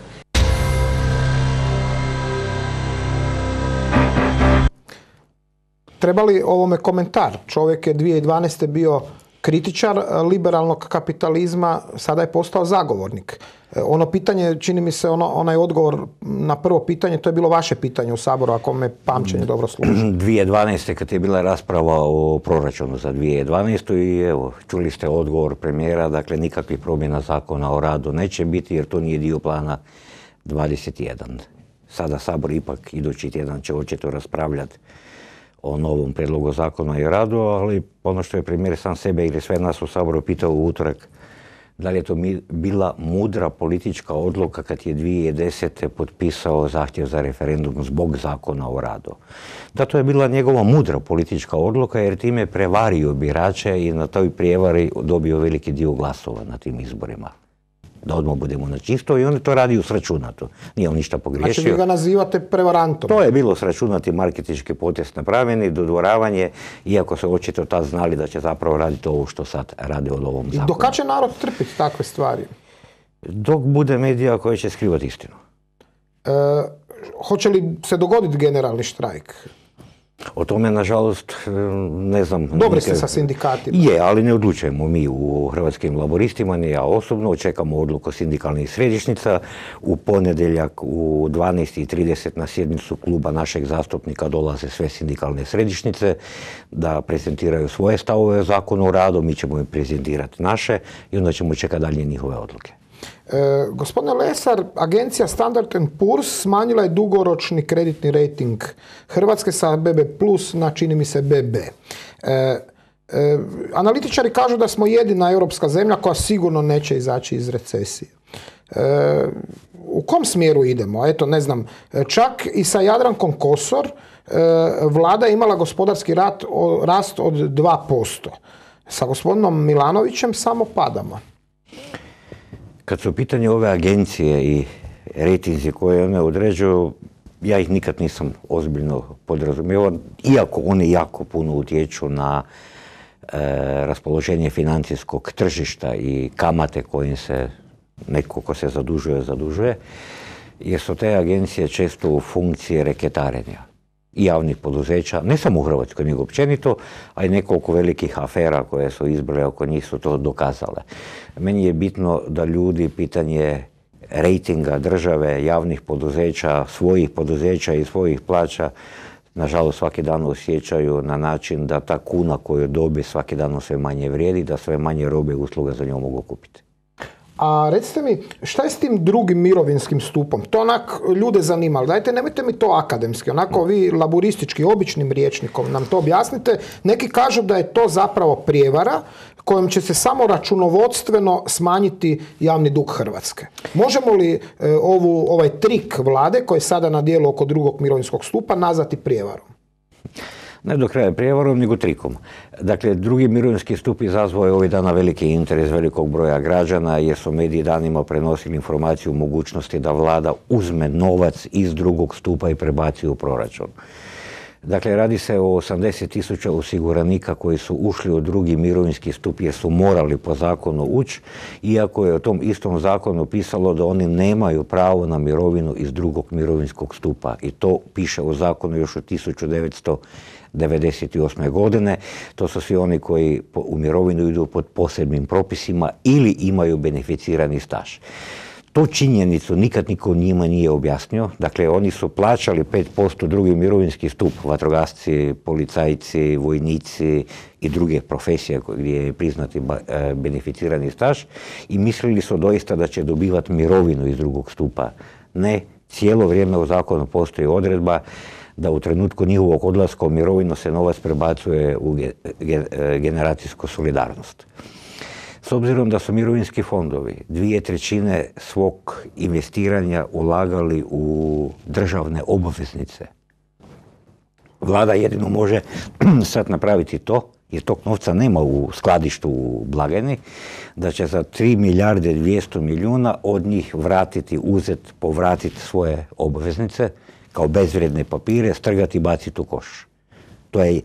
Speaker 1: Treba li ovome komentar? Čovjek je 2012. bio kritičar liberalnog kapitalizma, sada je postao zagovornik. Ono pitanje, čini mi se, onaj odgovor na prvo pitanje, to je bilo vaše pitanje u Saboru, ako me pamćenje dobro služi.
Speaker 2: 2012. kad je bila rasprava o proračunu za 2012. i evo, čuli ste odgovor premijera, dakle nikakvih promjena Zakona o radu neće biti jer to nije dio plana 21. Sada Sabor ipak idući tjedan će očito raspravljati o novom prijedlogu zakona i radu, ali ono što je premijer sam sebe ili sve nas u Saboru pitao u utorak, da li je to bila mudra politička odluka kad je 2010. potpisao zahtjev za referendum zbog zakona o radu. Da, to je bila njegova mudra politička odluka jer time prevario birače i na toj prijevari dobio veliki dio glasova na tim izborima. Da odmah budemo na čisto i on je to radio sračunato. Nije on ništa pogriješio.
Speaker 1: Znači vi ga nazivate prevarantom?
Speaker 2: To je bilo sračunati marketinški potez napravljeni, dodvoravanje, iako su očito tad znali da će zapravo raditi ovo što sad rade od ovom zakonu.
Speaker 1: I do kad će narod trpiti takve stvari?
Speaker 2: Dok bude medija koji će skrivati istinu.
Speaker 1: Hoće li se dogoditi generalni štrajk?
Speaker 2: O tome, nažalost, ne znam.
Speaker 1: Dobri ste sa sindikatima.
Speaker 2: Je, ali ne odlučujemo mi u Hrvatskim laboristima, ni ja osobno. Čekamo odluku sindikalnih središnjica. U ponedjeljak u 12:30 na sjednicu kluba našeg zastupnika dolaze sve sindikalne središnjice da prezentiraju svoje stavove o zakonu o radu. Mi ćemo im prezentirati naše i onda ćemo čekati dalje njihove odluke.
Speaker 1: Gospodine Lesar, agencija Standard & Poor's smanjila je dugoročni kreditni rejting Hrvatske sa BB+ na, čini mi se, BB. Analitičari kažu da smo jedina europska zemlja koja sigurno neće izaći iz recesije. U kom smjeru idemo? Eto, ne znam, čak i sa Jadrankom Kosor vlada je imala gospodarski rast od 2%. Sa gospodinom Milanovićem samo padamo.
Speaker 2: Kad su u pitanju ove agencije i rejtinzi koje one određuju, ja ih nikad nisam ozbiljno podrazumijevao, iako oni jako puno utječu na raspoloženje financijskog tržišta i kamate kojim se netko ko se zadužuje, jer su te agencije često u funkciji reketarenja i javnih poduzeća, ne samo u Hrvatskoj, nego općenito, a i nekoliko velikih afera koje su izbrale oko njih su to dokazale. Meni je bitno da ljudi pitanje rejtinga države, javnih poduzeća, svojih poduzeća i svojih plaća, nažalost svaki dan osjećaju na način da ta kuna koju dobi svaki dan sve manje vrijedi, da sve manje robe i usluga za njom mogu kupiti.
Speaker 1: A recite mi, šta je s tim drugim mirovinskim stupom? To onak ljude zanima. Dajte, nemojte mi to akademski, onako vi laburistički, običnim rječnikom nam to objasnite. Neki kažu da je to zapravo prijevara kojom će se samo računovodstveno smanjiti javni dug Hrvatske. Možemo li ovaj trik vlade koji je sada na dijelu oko drugog mirovinskog stupa nazvati prijevarom?
Speaker 2: Ne do kraja prijevarom, nego trikom. Dakle, drugi mirovinski stup izazvao je ovih dana veliki interes velikog broja građana jer su mediji danima prenosili informaciju o mogućnosti da vlada uzme novac iz drugog stupa i prebaci u proračun. Dakle, radi se o 80.000 osiguranika koji su ušli u drugi mirovinski stup jer su morali po zakonu ući, iako je u tom istom zakonu pisalo da oni nemaju pravo na mirovinu iz drugog mirovinskog stupa. I to piše u zakonu još od 1998. godine. To su svi oni koji u mirovinu idu pod posebnim propisima ili imaju beneficirani staž. Tu činjenicu nikad niko njima nije objasnio. Dakle, oni su plaćali 5% drugi mirovinski stup, vatrogasci, policajci, vojnici i druge profesije gdje je priznati beneficirani staž i mislili su doista da će dobivati mirovinu iz drugog stupa. Ne, cijelo vrijeme u zakonu postoji odredba da u trenutku njihovog odlaska u mirovinu se novac prebacuje u generacijsku solidarnost. S obzirom da su mirovinski fondovi 2/3 svog investiranja ulagali u državne obveznice, vlada jedino može sad napraviti to, jer tog novca nema u skladištu u blagajni, da će za 3 milijarde 200 milijuna od njih povratiti svoje obveznice kao bezvrijedne papire, strgati i baciti u koš. To je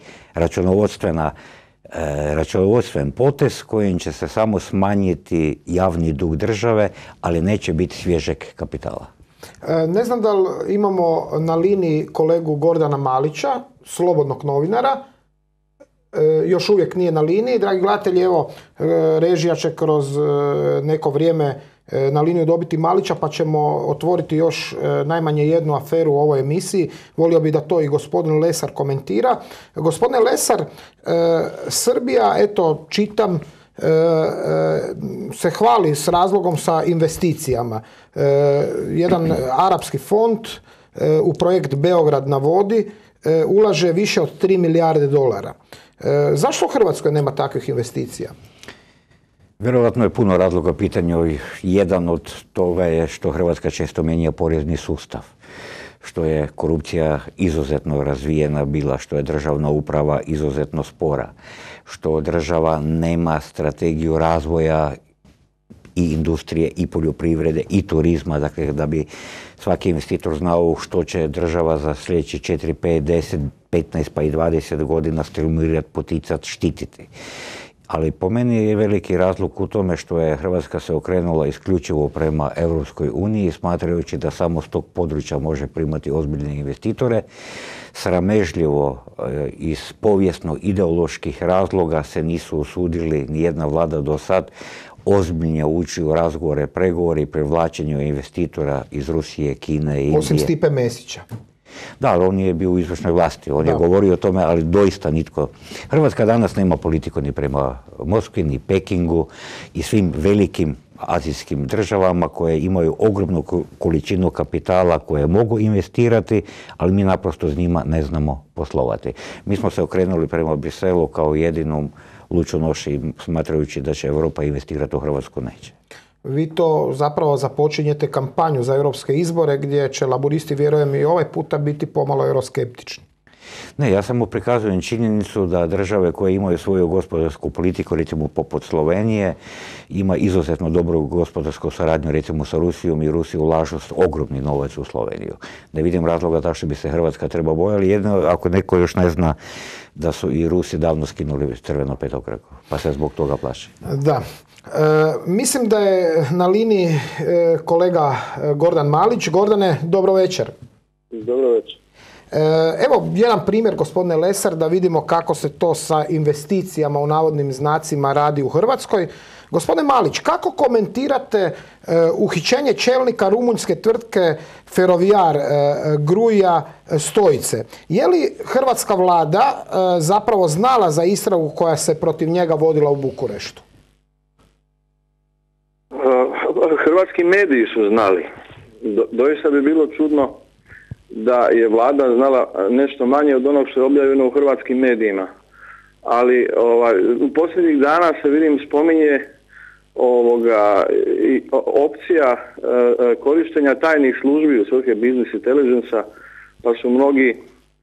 Speaker 2: računovodstven potez kojim će se samo smanjiti javni dug države, ali neće biti svježeg kapitala.
Speaker 1: Ne znam da li imamo na liniji kolegu Gordana Malića, slobodnog novinara. Još uvijek nije na liniji. Dragi gledatelji, evo, režija će kroz neko vrijeme na liniju dobiti Malića, pa ćemo otvoriti još najmanje jednu aferu u ovoj emisiji. Volio bi da to i gospodin Lesar komentira. Gospodine Lesar, Srbija, eto, čitam, se hvali s razlogom sa investicijama. Jedan arapski fond u projekt Beograd na vodi ulaže više od 3 milijarde dolara. Zašto u Hrvatskoj nema takvih investicija?
Speaker 2: Vjerojatno je puno razloga pitanju. Jedan od toga je što Hrvatska često mijenja porezni sustav, što je korupcija izuzetno razvijena bila, što je državna uprava izuzetno spora, što država nema strategiju razvoja i industrije, i poljoprivrede, i turizma, dakle da bi svaki investitor znao što će država za sljedeći 4, 5, 10, 15 pa i 20 godina stimulirati, poticati, štititi. Ali po meni je veliki razlog u tome što je Hrvatska se okrenula isključivo prema Europskoj uniji, smatrajući da samo s tog područja može primati ozbiljne investitore. Sramežljivo iz povijesno-ideoloških razloga se nisu usudili nijedna vlada do sad ozbiljnije ući u razgovore, pregovore i privlačenju investitora iz Rusije, Kine i Indije.
Speaker 1: Osim Stipe Mesića.
Speaker 2: Da, on je bio u izvršnoj vlasti, on je govorio o tome, ali doista nitko. Hrvatska danas nema politiku ni prema Moskvi, ni Pekingu i svim velikim azijskim državama koje imaju ogromnu količinu kapitala koje mogu investirati, ali mi naprosto s njima ne znamo poslovati. Mi smo se okrenuli prema Briselu kao jedinom lučonoši, smatrajući da će Europa investirati u Hrvatsku, neće.
Speaker 1: Vi to zapravo započinjete kampanju za europske izbore gdje će laburisti, vjerujem, i ovaj puta biti pomalo euroskeptični.
Speaker 2: Ne, ja samo prikazujem činjenicu da države koje imaju svoju gospodarsku politiku, recimo poput Slovenije, ima izuzetno dobru gospodarsku saradnju recimo sa Rusijom i Rusiji ulažu ogromni novac u Sloveniju. Ne vidim razloga zašto bi se Hrvatska treba bojali, jedno ako neko još ne zna da su i Rusi davno skinuli crveno petokraku, pa se zbog toga plaši.
Speaker 1: Da. Mislim da je na liniji kolega Gordan Malić. Gordane, dobro večer.
Speaker 8: Dobro večer.
Speaker 1: Evo jedan primjer, gospodine Lesar, da vidimo kako se to sa investicijama u navodnim znacima radi u Hrvatskoj. Gospodine Malić, kako komentirate uhićenje čelnika rumunjske tvrtke Ferroviar Gruia Stojice? Je li hrvatska vlada zapravo znala za istragu koja se protiv njega vodila u Bukureštu?
Speaker 8: Hrvatski mediji su znali. Doista bi bilo čudno da je vlada znala nešto manje od onog što je objavljeno u hrvatskim medijima. Ali u posljednjih dana se vidim spominje opcija korištenja tajnih službi u svrhe business intelligence-a, pa su mnogi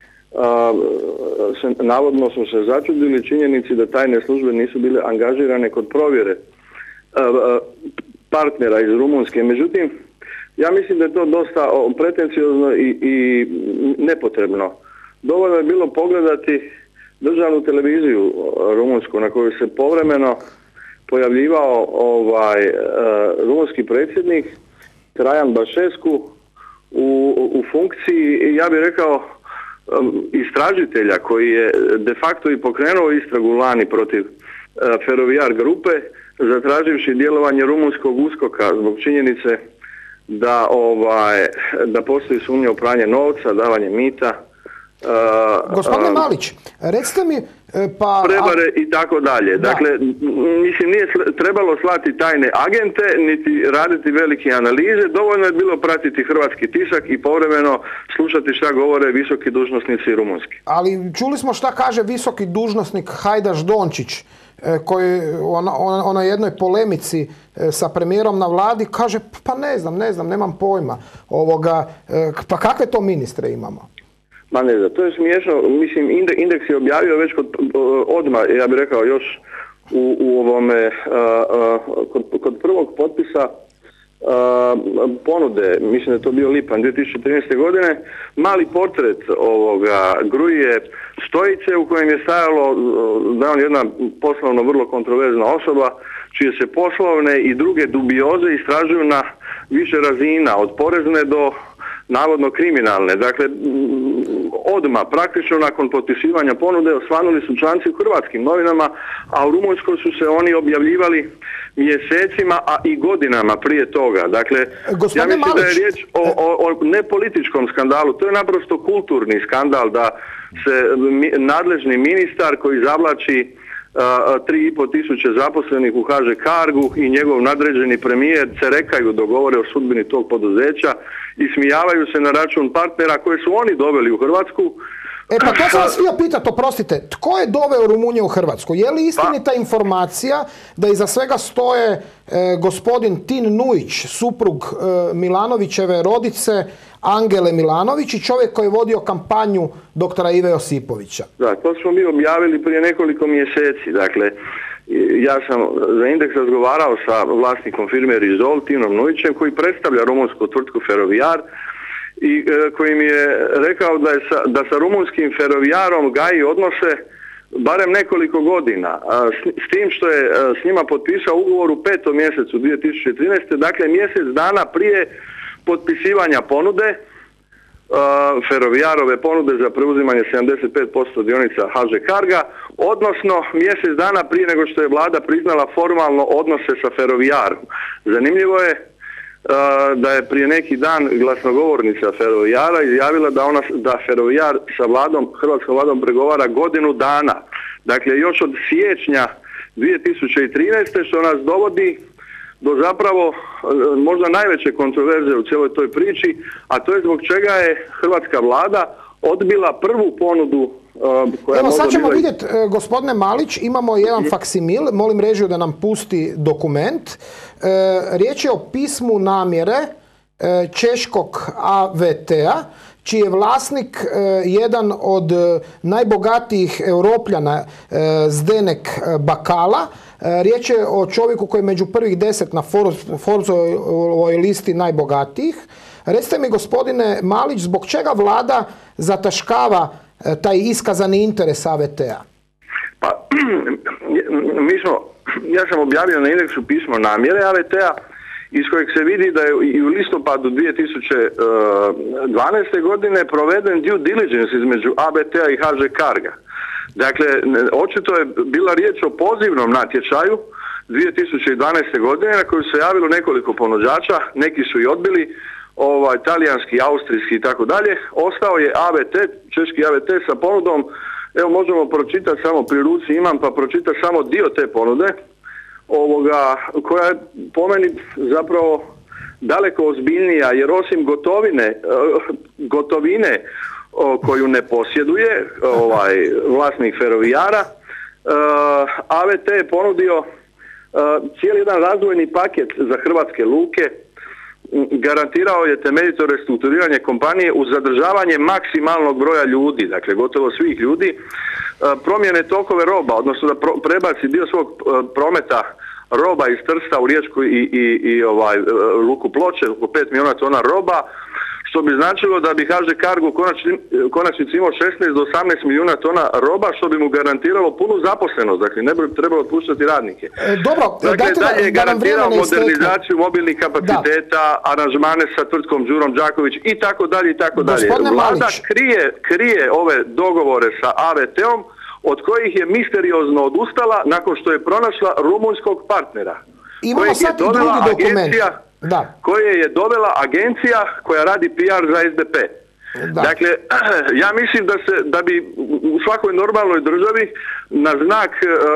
Speaker 8: navodno su se začudili činjenici da tajne službe nisu bile angažirane kod provjere partnera iz Rumunjske. Međutim, ja mislim da je to dosta pretenciozno i nepotrebno. Dovoljno je bilo pogledati državnu televiziju rumunjsku na kojoj se povremeno pojavljivao rumunjski predsjednik Trajan Bašescu u funkciji, ja bih rekao, istražitelja koji je de facto i pokrenuo istragu lani protiv Ferroviar grupe, zatraživši djelovanje rumunjskog USKOK-a zbog činjenice da postoji sumnja u pranje novca, davanje mita.
Speaker 1: Gospodine Malić, recite mi
Speaker 8: prevare i tako dalje. Dakle, mislim, nije trebalo slati tajne agente, niti raditi velike analize, dovoljno je bilo pratiti hrvatski tisak i povremeno slušati šta govore visoki dužnosnici rumunski.
Speaker 1: Ali čuli smo šta kaže visoki dužnosnik Hajdaš Dončić, koji u onoj jednoj polemici sa premijerom na vladi kaže pa ne znam, nemam pojma. Pa kakve to ministre imamo?
Speaker 8: Ma ne znam, to je smiješno. Mislim, Indeks je objavio već odmah, ja bih rekao još kod prvog potpisa ponude, mislim da je to bio lipanj 2013. godine, mali portret Gruie Stojice u kojem je stajalo da on jedna poslovno vrlo kontroverzna osoba čije se poslovne i druge dubioze istražuju na više razina, od porezne do navodno kriminalne. Dakle, odmah, praktično nakon potpisivanja ponude osvanuli su članci u hrvatskim novinama, a u Rumunjskoj su se oni objavljivali mjesecima, a i godinama prije toga. Dakle, ja mislim da je riječ o nepolitičkom skandalu, to je naprosto kulturni skandal da se nadležni ministar koji zavlači 3,5 tisuće zaposlenih u HŽ Cargu i njegov nadređeni premijer cerekaju dogovore o sudbini tog poduzeća i smijavaju se na račun partnera koje su oni doveli u Hrvatsku,
Speaker 1: Pa to sam vas htio pitati, oprostite, tko je doveo Rumunje u Hrvatsku? Je li istinita informacija da iza svega stoje gospodin Tin Nujić, suprug Milanovićeve rodice Angele Milanović i čovjek koji je vodio kampanju doktora Ive Josipovića?
Speaker 8: Da, to smo mi objavili prije nekoliko mjeseci. Dakle, ja sam za Indeks razgovarao sa vlasnikom firme Rizol, Tinom Nujićem, koji predstavlja rumunsku tvrtku Ferroviar i koji mi je rekao da sa rumunskim Ferroviarom gaji odnose barem nekoliko godina. S tim što je s njima potpisao ugovor u 5. mjesecu 2013. Dakle, mjesec dana prije potpisivanja ponude, Ferroviarove ponude za preuzimanje 75% dionica HŽ Carga, odnosno mjesec dana prije nego što je vlada priznala formalno odnose sa Ferroviarom. Zanimljivo je da je prije neki dan glasnogovornica Ferroviara izjavila da Ferroviar sa hrvatskom vladom pregovara godinu dana. Dakle, još od siječnja 2013. što nas dovodi do zapravo možda najveće kontroverze u cijeloj toj priči, a to je zbog čega je hrvatska vlada odbila prvu ponudu koja...
Speaker 1: Evo sad ćemo vidjeti, gospodine Malić, imamo jedan faksimil, molim režiju da nam pusti dokument. Riječ je o pismu namjere češkog AVT-a, čiji je vlasnik jedan od najbogatijih Europljana, Zdenek Bakala. Riječ je o čovjeku koji je među prvih 10 na Forbesovoj listi najbogatijih. Recite mi, gospodine Malić, zbog čega vlada zataškava taj iskazani interes AVT-a?
Speaker 8: Pa, ja sam objavio na Indeksu pismo namjere AVT-a, iz kojeg se vidi da je i u listopadu 2012. godine proveden due diligence između AVT-a i HŽ Carga. Dakle, očito je bila riječ o pozivnom natječaju 2012. godine na koju se javilo nekoliko ponuđača, neki su i odbili, talijanski, austrijski i tako dalje. Ostao je AVT, češki AVT sa ponudom, evo možemo pročitati samo, pri ruci imam, pa pročitati samo dio te ponude, koja je po meni zapravo daleko ozbiljnija, jer osim gotovine koju ne posjeduje vlasnik Ferroviara, AVT je ponudio cijeli jedan razvojni paket za hrvatske luke, garantirao je temeljito restrukturiranje kompanije uz zadržavanje maksimalnog broja ljudi, dakle gotovo svih ljudi, promjene tokove roba, odnosno da prebaci dio svog prometa roba iz Trsta u Riječku i luku Ploče, oko 5 milijuna tona roba, što bi značilo da bi HŽ Cargo u konačnici imao 16 do 18 milijuna tona roba, što bi mu garantiralo punu zaposlenost, dakle ne bi trebalo otpuštati radnike.
Speaker 1: Dobro,
Speaker 8: dakle, dalje je garantirao modernizaciju mobilnih kapaciteta, aranžmane sa tvrtkom Đurom Đaković i tako dalje i tako dalje. Vlada krije ove dogovore sa AVT-om, od kojih je misteriozno odustala nakon što je pronašla rumunjskog partnera.
Speaker 1: Imamo sad i drugi dokument.
Speaker 8: Koje je dovela agencija koja radi PR za SDP. Dakle, ja mislim da bi u svakoj normalnoj državi na znak,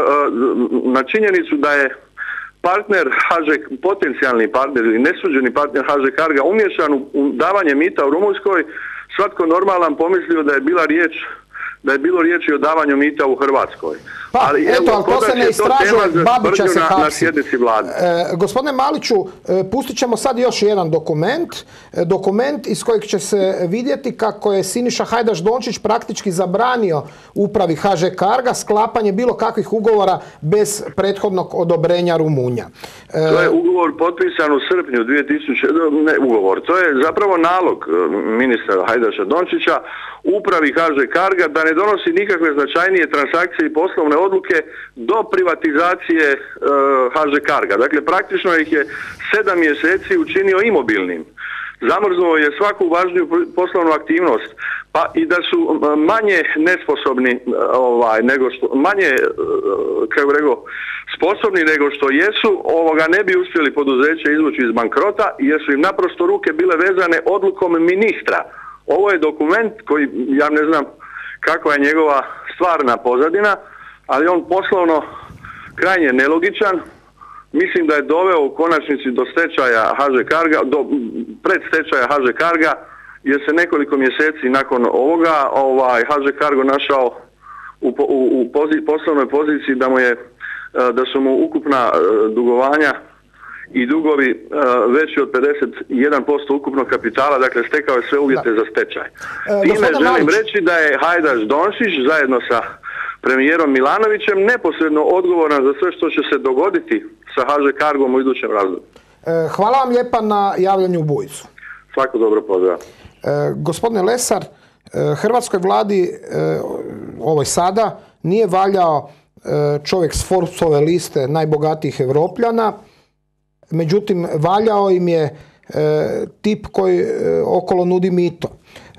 Speaker 8: na činjenicu da je partner potencijalni partner ili nesuđeni partner HŽ Carga umješan u davanje mita u Rumunjskoj, svatko normalan pomislio da je bilo riječi o davanju mita u Hrvatskoj.
Speaker 1: Ali to se ne istražuje, Babića se hapsi.
Speaker 8: Na sjednici vlade.
Speaker 1: Gospodine Maliću, pustit ćemo sad još jedan dokument iz kojeg će se vidjeti kako je Siniša Hajdaš Dončić praktički zabranio upravi HŽ Carga sklapanje bilo kakvih ugovora bez prethodnog odobrenja Rumunja.
Speaker 8: To je ugovor potpisan u srpnju 2000, to je zapravo nalog ministra Hajdaša Dončića upravi HŽ Carga da ne donosi nikakve značajnije transakcije i poslovne odluke do privatizacije HŽ Carga. Dakle, praktično ih je 7 mjeseci učinio imobilnim. Zamrznuo je svaku važniju poslovnu aktivnost, pa i da su manje nesposobni, sposobni nego što jesu, ne bi uspjeli poduzeće izvući iz bankrota, jer su im naprosto ruke bile vezane odlukom ministra. Ovo je dokument koji, ja ne znam kakva je njegova stvarna pozadina, ali on poslovno krajnje nelogičan. Mislim da je doveo u konačnici do stečaja HŽ Carga, do predstečaja HŽ Carga, jer se nekoliko mjeseci nakon ovoga HŽ Cargo našao u poslovnoj poziciji da su mu ukupna dugovanja i dugovi veći od 51% ukupnog kapitala, dakle stekao je sve uvjete za stečaj. Time želim reći da je Hajdaš Dončić zajedno sa premijerom Milanovićem neposredno odgovoran za sve što će se dogoditi sa HŽ Cargom u idućem razdoblju.
Speaker 1: Hvala vam lijepa na javljanju u Bujicu.
Speaker 8: Svako dobro, pozdrav.
Speaker 1: Gospodine Lesar, hrvatskoj vladi, ovoj sada, nije valjao čovjek s Forbesove liste najbogatijih Evropljana, međutim valjao im je tip koji okolo nudi mito.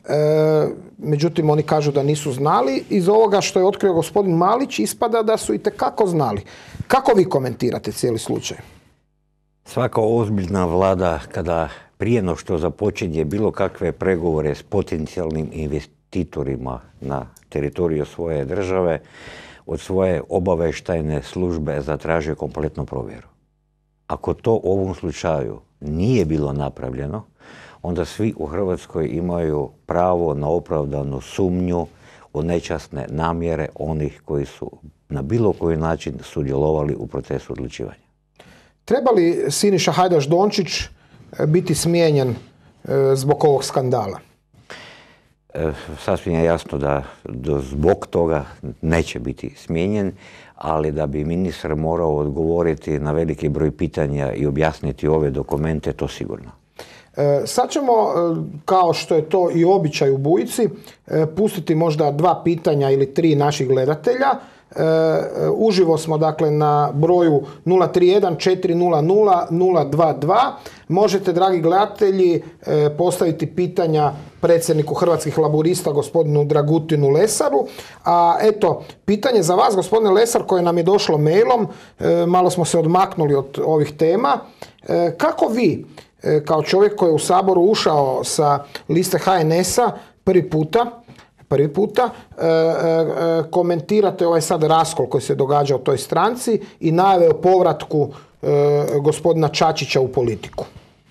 Speaker 1: Međutim, oni kažu da nisu znali. Iz ovoga što je otkrio gospodin Malić ispada da su itekako znali. Kako vi komentirate cijeli slučaj?
Speaker 2: Svaka ozbiljna vlada kada prije no što započinje bilo kakve pregovore s potencijalnim investitorima na teritoriju svoje države, od svoje obavještajne službe zatraže kompletnu provjeru. Ako to u ovom slučaju nije bilo napravljeno, onda svi u Hrvatskoj imaju pravo na opravdanu sumnju u nečasne namjere onih koji su na bilo koji način sudjelovali u procesu odlučivanja. Treba li Siniša Hajdaš Dončić biti smijenjen zbog ovog skandala? Sasvim je jasno da zbog toga neće biti smijenjen, ali da bi ministar morao odgovoriti na veliki broj pitanja i objasniti ove dokumente, to sigurno. Sad ćemo, kao što je to i običaj u Bujici, pustiti možda 2 pitanja ili 3 naših gledatelja. Uživo smo dakle na broju 031 400 022. Možete, dragi gledatelji, postaviti pitanja predsjedniku Hrvatskih laburista gospodinu Dragutinu Lesaru. A eto, pitanje za vas, gospodine Lesar, koje nam je došlo mailom, malo smo se odmaknuli od ovih tema. Kako vi, kao čovjek koji je u Saboru ušao sa liste HNS-a prvi puta, komentirate ovaj sad raskol koji se događa u toj stranci i najave o povratku gospodina Čačića u politiku?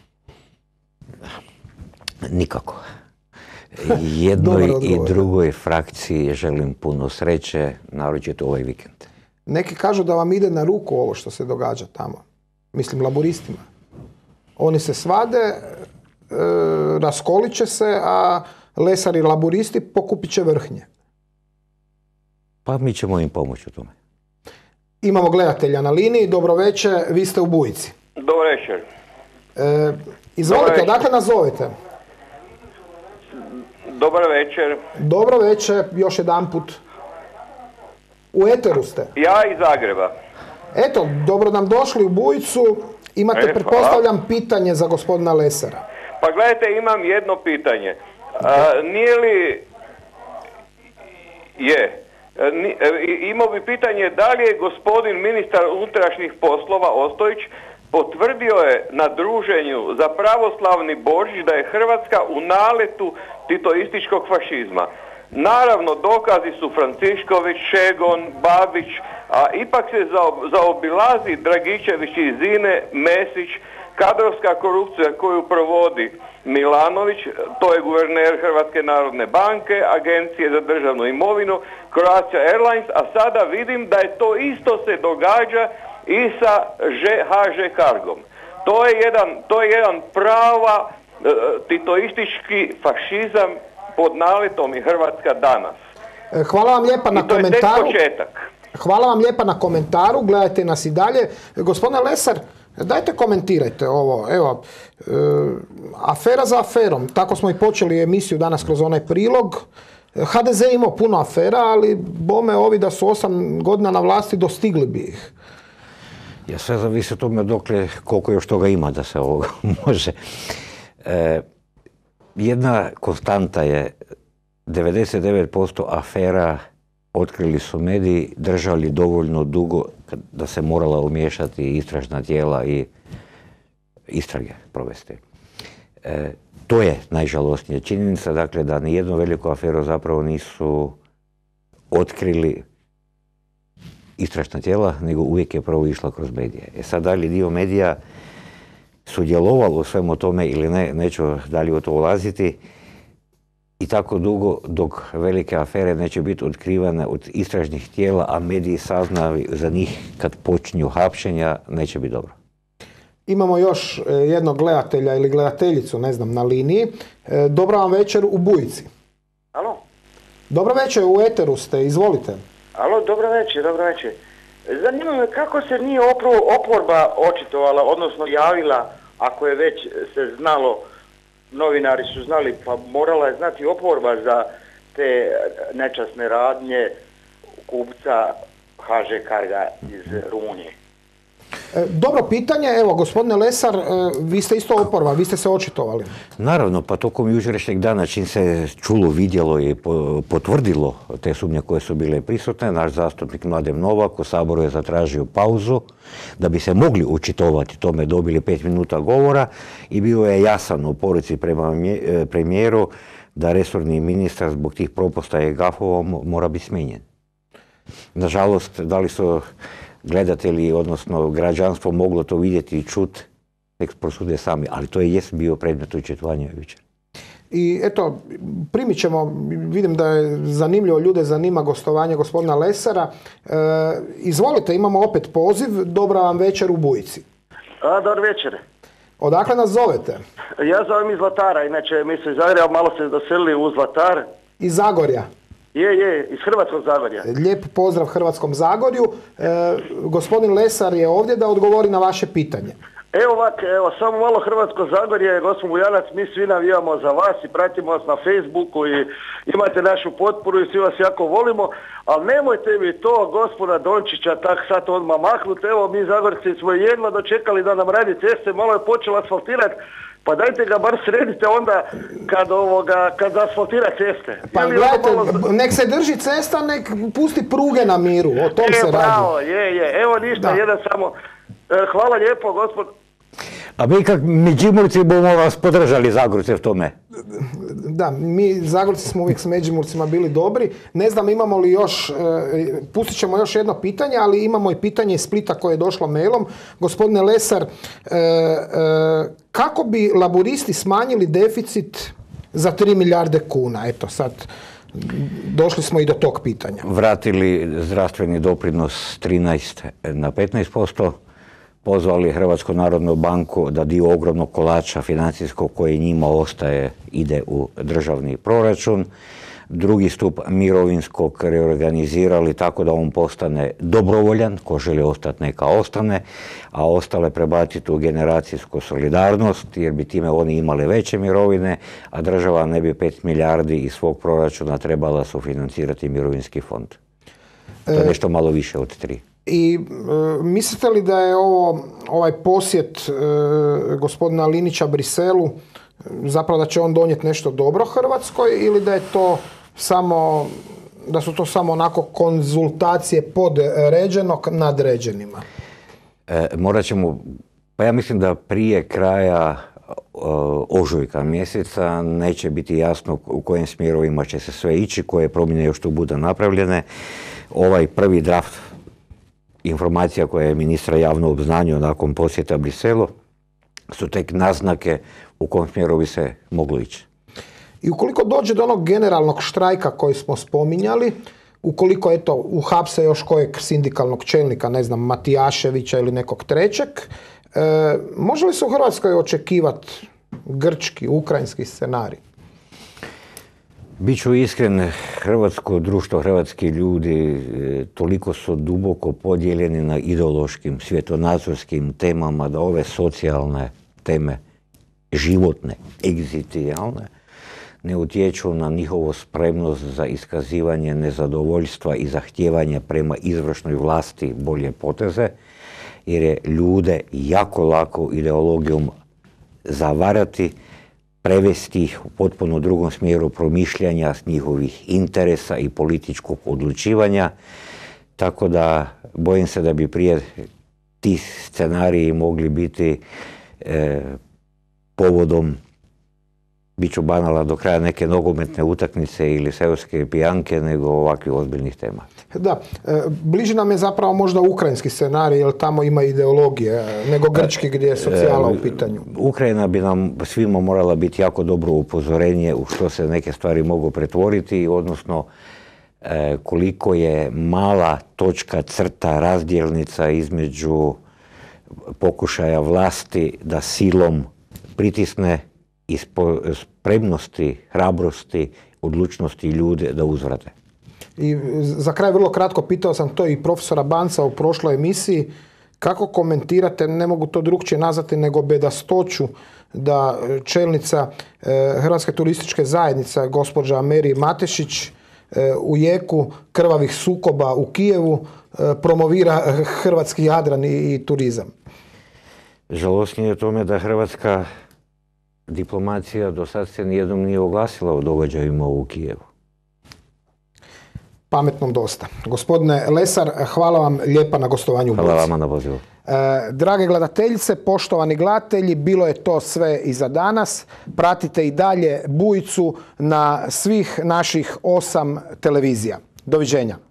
Speaker 2: Nikako. Jednoj i drugoj frakciji želim puno sreće, naročito ovaj vikend. Neki kažu da vam ide na ruku ovo što se događa tamo. Mislim, laburistima. Oni se svade, raskolit će se, a Lesar i laburisti pokupit će vrhnje. Pa mi ćemo im pomoći u tome. Imamo gledatelja na liniji. Dobro večer, vi ste u Bujici.
Speaker 9: Dobro večer.
Speaker 1: Izvolite, odakle nas zovete?
Speaker 9: Dobro večer.
Speaker 1: Dobro večer, još jedan put. U eteru ste.
Speaker 9: Ja iz Zagreba.
Speaker 1: Eto, dobro nam došli u Bujicu. Imate, pretpostavljam, pitanje za gospodina Lesara.
Speaker 9: Pa gledajte, imam jedno pitanje. Nije li... Imao bi pitanje da li je gospodin ministar unutrašnjih poslova Ostojić potvrdio je na druženju za pravoslavni Božić da je Hrvatska u naletu titoističkog fašizma. Naravno, dokazi su Francišković, Šegon, Babić, a ipak se zaobilazi Dragičević iz INA-e, Mesić, kadrovska korupcija koju provodi Milanović, to je guverner Hrvatske narodne banke, Agencije za državnu imovinu, Croatia Airlines, a sada vidim da je to isto se događa i sa HŽ Cargom. To je jedan prava titoistički fašizam pod naletom i Hrvatska danas.
Speaker 1: Hvala vam lijepa na komentaru.
Speaker 9: I to je tek početak.
Speaker 1: Hvala vam lijepa na komentaru, gledajte nas i dalje. Gospodine Lesar, dajte komentirajte ovo. Evo, afera za aferom. Tako smo i počeli emisiju danas kroz onaj prilog. HDZ je imao puno afera, ali bome ovi da su 8 godina na vlasti dostigli bi ih.
Speaker 2: Ja, sve zavisi od tome dokle koliko još toga ima da se ovo može. Jedna konstanta je 99% afera otkrili su mediji, držali dovoljno dugo da se morala umiješati istražna tijela i istrage provesti. To je najžalosnija činjenica, dakle, da nijednu veliku aferu zapravo nisu otkrili istražna tijela, nego uvijek je prvo išla kroz medije. Sad, da li dio medija sudjelovalo u svemu tome ili ne, neću dalje u to ulaziti, i tako dugo dok velike afere neće biti otkrivane od istražnih tijela, a mediji saznali za njih kad počinju hapšenja, neće biti dobro.
Speaker 1: Imamo još jednog gledatelja ili gledateljicu, ne znam, na liniji. Dobra vam večer u Bujici.
Speaker 10: Alo?
Speaker 1: Dobro večer, u eteru ste, izvolite.
Speaker 10: Alo, dobro večer. Zanima me kako se nije oporba očitovala, odnosno javila, ako je već se znalo, novinari su znali, pa morala je znati oporba za te nečasne radnje kupca HŽ Carga iz Rumunije.
Speaker 1: Dobro pitanje, evo gospodine Lesar, vi ste isto oporba, vi ste se očitovali.
Speaker 2: Naravno, pa tokom jučerašnjeg dana čim se čulo, vidjelo i potvrdilo te sumnje koje su bile prisutne, naš zastupnik Mladen Novak u Saboru je zatražio pauzu da bi se mogli očitovati tome, dobili 5 minuta govora i bio je jasan u poruci prema premijeru da resorni ministar zbog tih propusta i gafova mora biti smijenjen. Nažalost, da li su gledatelji, odnosno građanstvo moglo to vidjeti i čuti, nek prosude sami, ali to jest bio predmet očitovanja jučer.
Speaker 1: I eto, primit ćemo, vidim da je zanimljivo, ljude zanima gostovanje gospodina Lesara. Izvolite, imamo opet poziv, dobra vam večer u Bujici.
Speaker 10: Dobar večer.
Speaker 1: Odakle nas zovete?
Speaker 10: Ja zovem iz Zlatara, inače mi se iz Zagreba malo se doselili u Zlatar.
Speaker 1: Iz Zagorja?
Speaker 10: Je, iz Hrvatskog Zagorja.
Speaker 1: Lijep pozdrav Hrvatskom Zagorju. Gospodin Lesar je ovdje da odgovori na vaše pitanje.
Speaker 10: Evo, samo malo Hrvatsko Zagorje, gospodin Bujanac, mi svi navijamo za vas i pratimo vas na Facebooku i imate našu potporu i svi vas jako volimo, ali nemojte mi to gospoda Dončića tak sad odmah mahnuti. Evo, mi Zagorci smo jedva dočekali da nam radi ceste, malo je počelo asfaltirati, pa dajte ga bar sredite onda kad asfaltira ceste.
Speaker 1: Pa gledajte, nek se drži cesta, nek pusti pruge na miru, o tom se radi.
Speaker 10: Bravo, evo ništa, jedan samo. Hvala lijepo, gospod.
Speaker 2: A mi kak Međimurci bomo vas podržali Zagorce v tome?
Speaker 1: Da, mi Zagorci smo uvijek s Međimurcima bili dobri. Ne znam imamo li još, pustit ćemo još jedno pitanje, ali imamo i pitanje iz Splita koje je došlo mailom. Gospodine Lesar, kako bi laburisti smanjili deficit za 3 milijarde kuna? Eto sad, došli smo i do tog pitanja.
Speaker 2: Vratili zdravstveni doprinos 13 na 15%. Pozvali Hrvatsku narodnu banku da dio ogromnog kolača financijskog koji njima ostaje ide u državni proračun. Drugi stup mirovinskog reorganizirali tako da on postane dobrovoljan, ko želi ostati neka ostane, a ostale prebaciti u generacijsku solidarnost jer bi time oni imali veće mirovine, a država ne bi 5 milijardi iz svog proračuna trebala sufinancirati mirovinski fond. To je nešto malo više od 3.
Speaker 1: I mislite li da je ovaj posjet gospodina Linića Briselu, zapravo da će on donijeti nešto dobro Hrvatskoj ili da je to samo, da su to samo onako konzultacije podređenog nadređenima?
Speaker 2: Morat ćemo, pa ja mislim da prije kraja ožujka mjeseca neće biti jasno u kojim smjerovima će se sve ići, koje promjene još tu budu napravljene. Ovaj prvi draft informacija koje je ministra javno obznanio nakon posjeta Briselu su tek naznake u kom smjeru bi se moglo ići.
Speaker 1: I ukoliko dođe do onog generalnog štrajka koji smo spominjali, ukoliko uhapse još kojeg sindikalnog čelnika, ne znam, Matijaševića ili nekog trećeg, može li se u Hrvatskoj očekivati grčki, ukrajinski scenarij?
Speaker 2: Biću iskren, hrvatsko društvo, hrvatski ljudi toliko su duboko podijeljeni na ideološkim, svjetonazorskim temama da ove socijalne teme, životne, egzistencijalne, ne utječu na njihovu spremnost za iskazivanje nezadovoljstva i zahtijevanje prema izvršnoj vlasti bolje poteze, jer je ljude jako lako ideologijom zavarati, prevesti ih u potpuno drugom smjeru promišljanja s njihovih interesa i političkog odlučivanja, tako da bojim se da bi prije ti scenariji mogli biti povodom bit ću banala do kraja, neke nogometne utakmice ili seoske pijanke, nego ovakvih ozbiljnih tema.
Speaker 1: Da, bliže nam je zapravo možda ukrajinski scenarij, jer tamo ima ideologije, nego grčki gdje je socijala u pitanju.
Speaker 2: Ukrajina bi nam svima morala biti jako dobro upozorenje u što se neke stvari mogu pretvoriti, odnosno koliko je mala točka, crta, razdjelnica između pokušaja vlasti da silom pritisne i spremnosti, hrabrosti, odlučnosti ljude da uzvrate.
Speaker 1: I za kraj vrlo kratko pitao sam to i profesora Banca u prošloj emisiji, kako komentirate, ne mogu to drukčije nazvati nego bedastoću, da čelnica Hrvatske turističke zajednice, gospođa Meri Matešić, u jeku krvavih sukoba u Kijevu promovira hrvatski Jadran i turizam?
Speaker 2: Žalosnije je tome da hrvatska diplomacija do sad se nijednom nije oglasila o događajima u Kijevu.
Speaker 1: Pametnom dosta. Gospodine Lesar, hvala vam lijepa na gostovanju u Buci.
Speaker 2: Hvala vama na pozivu.
Speaker 1: Drage gledateljice, poštovani gledatelji, bilo je to sve i za danas. Pratite i dalje Bujicu na svih naših 8 televizija. Doviđenja.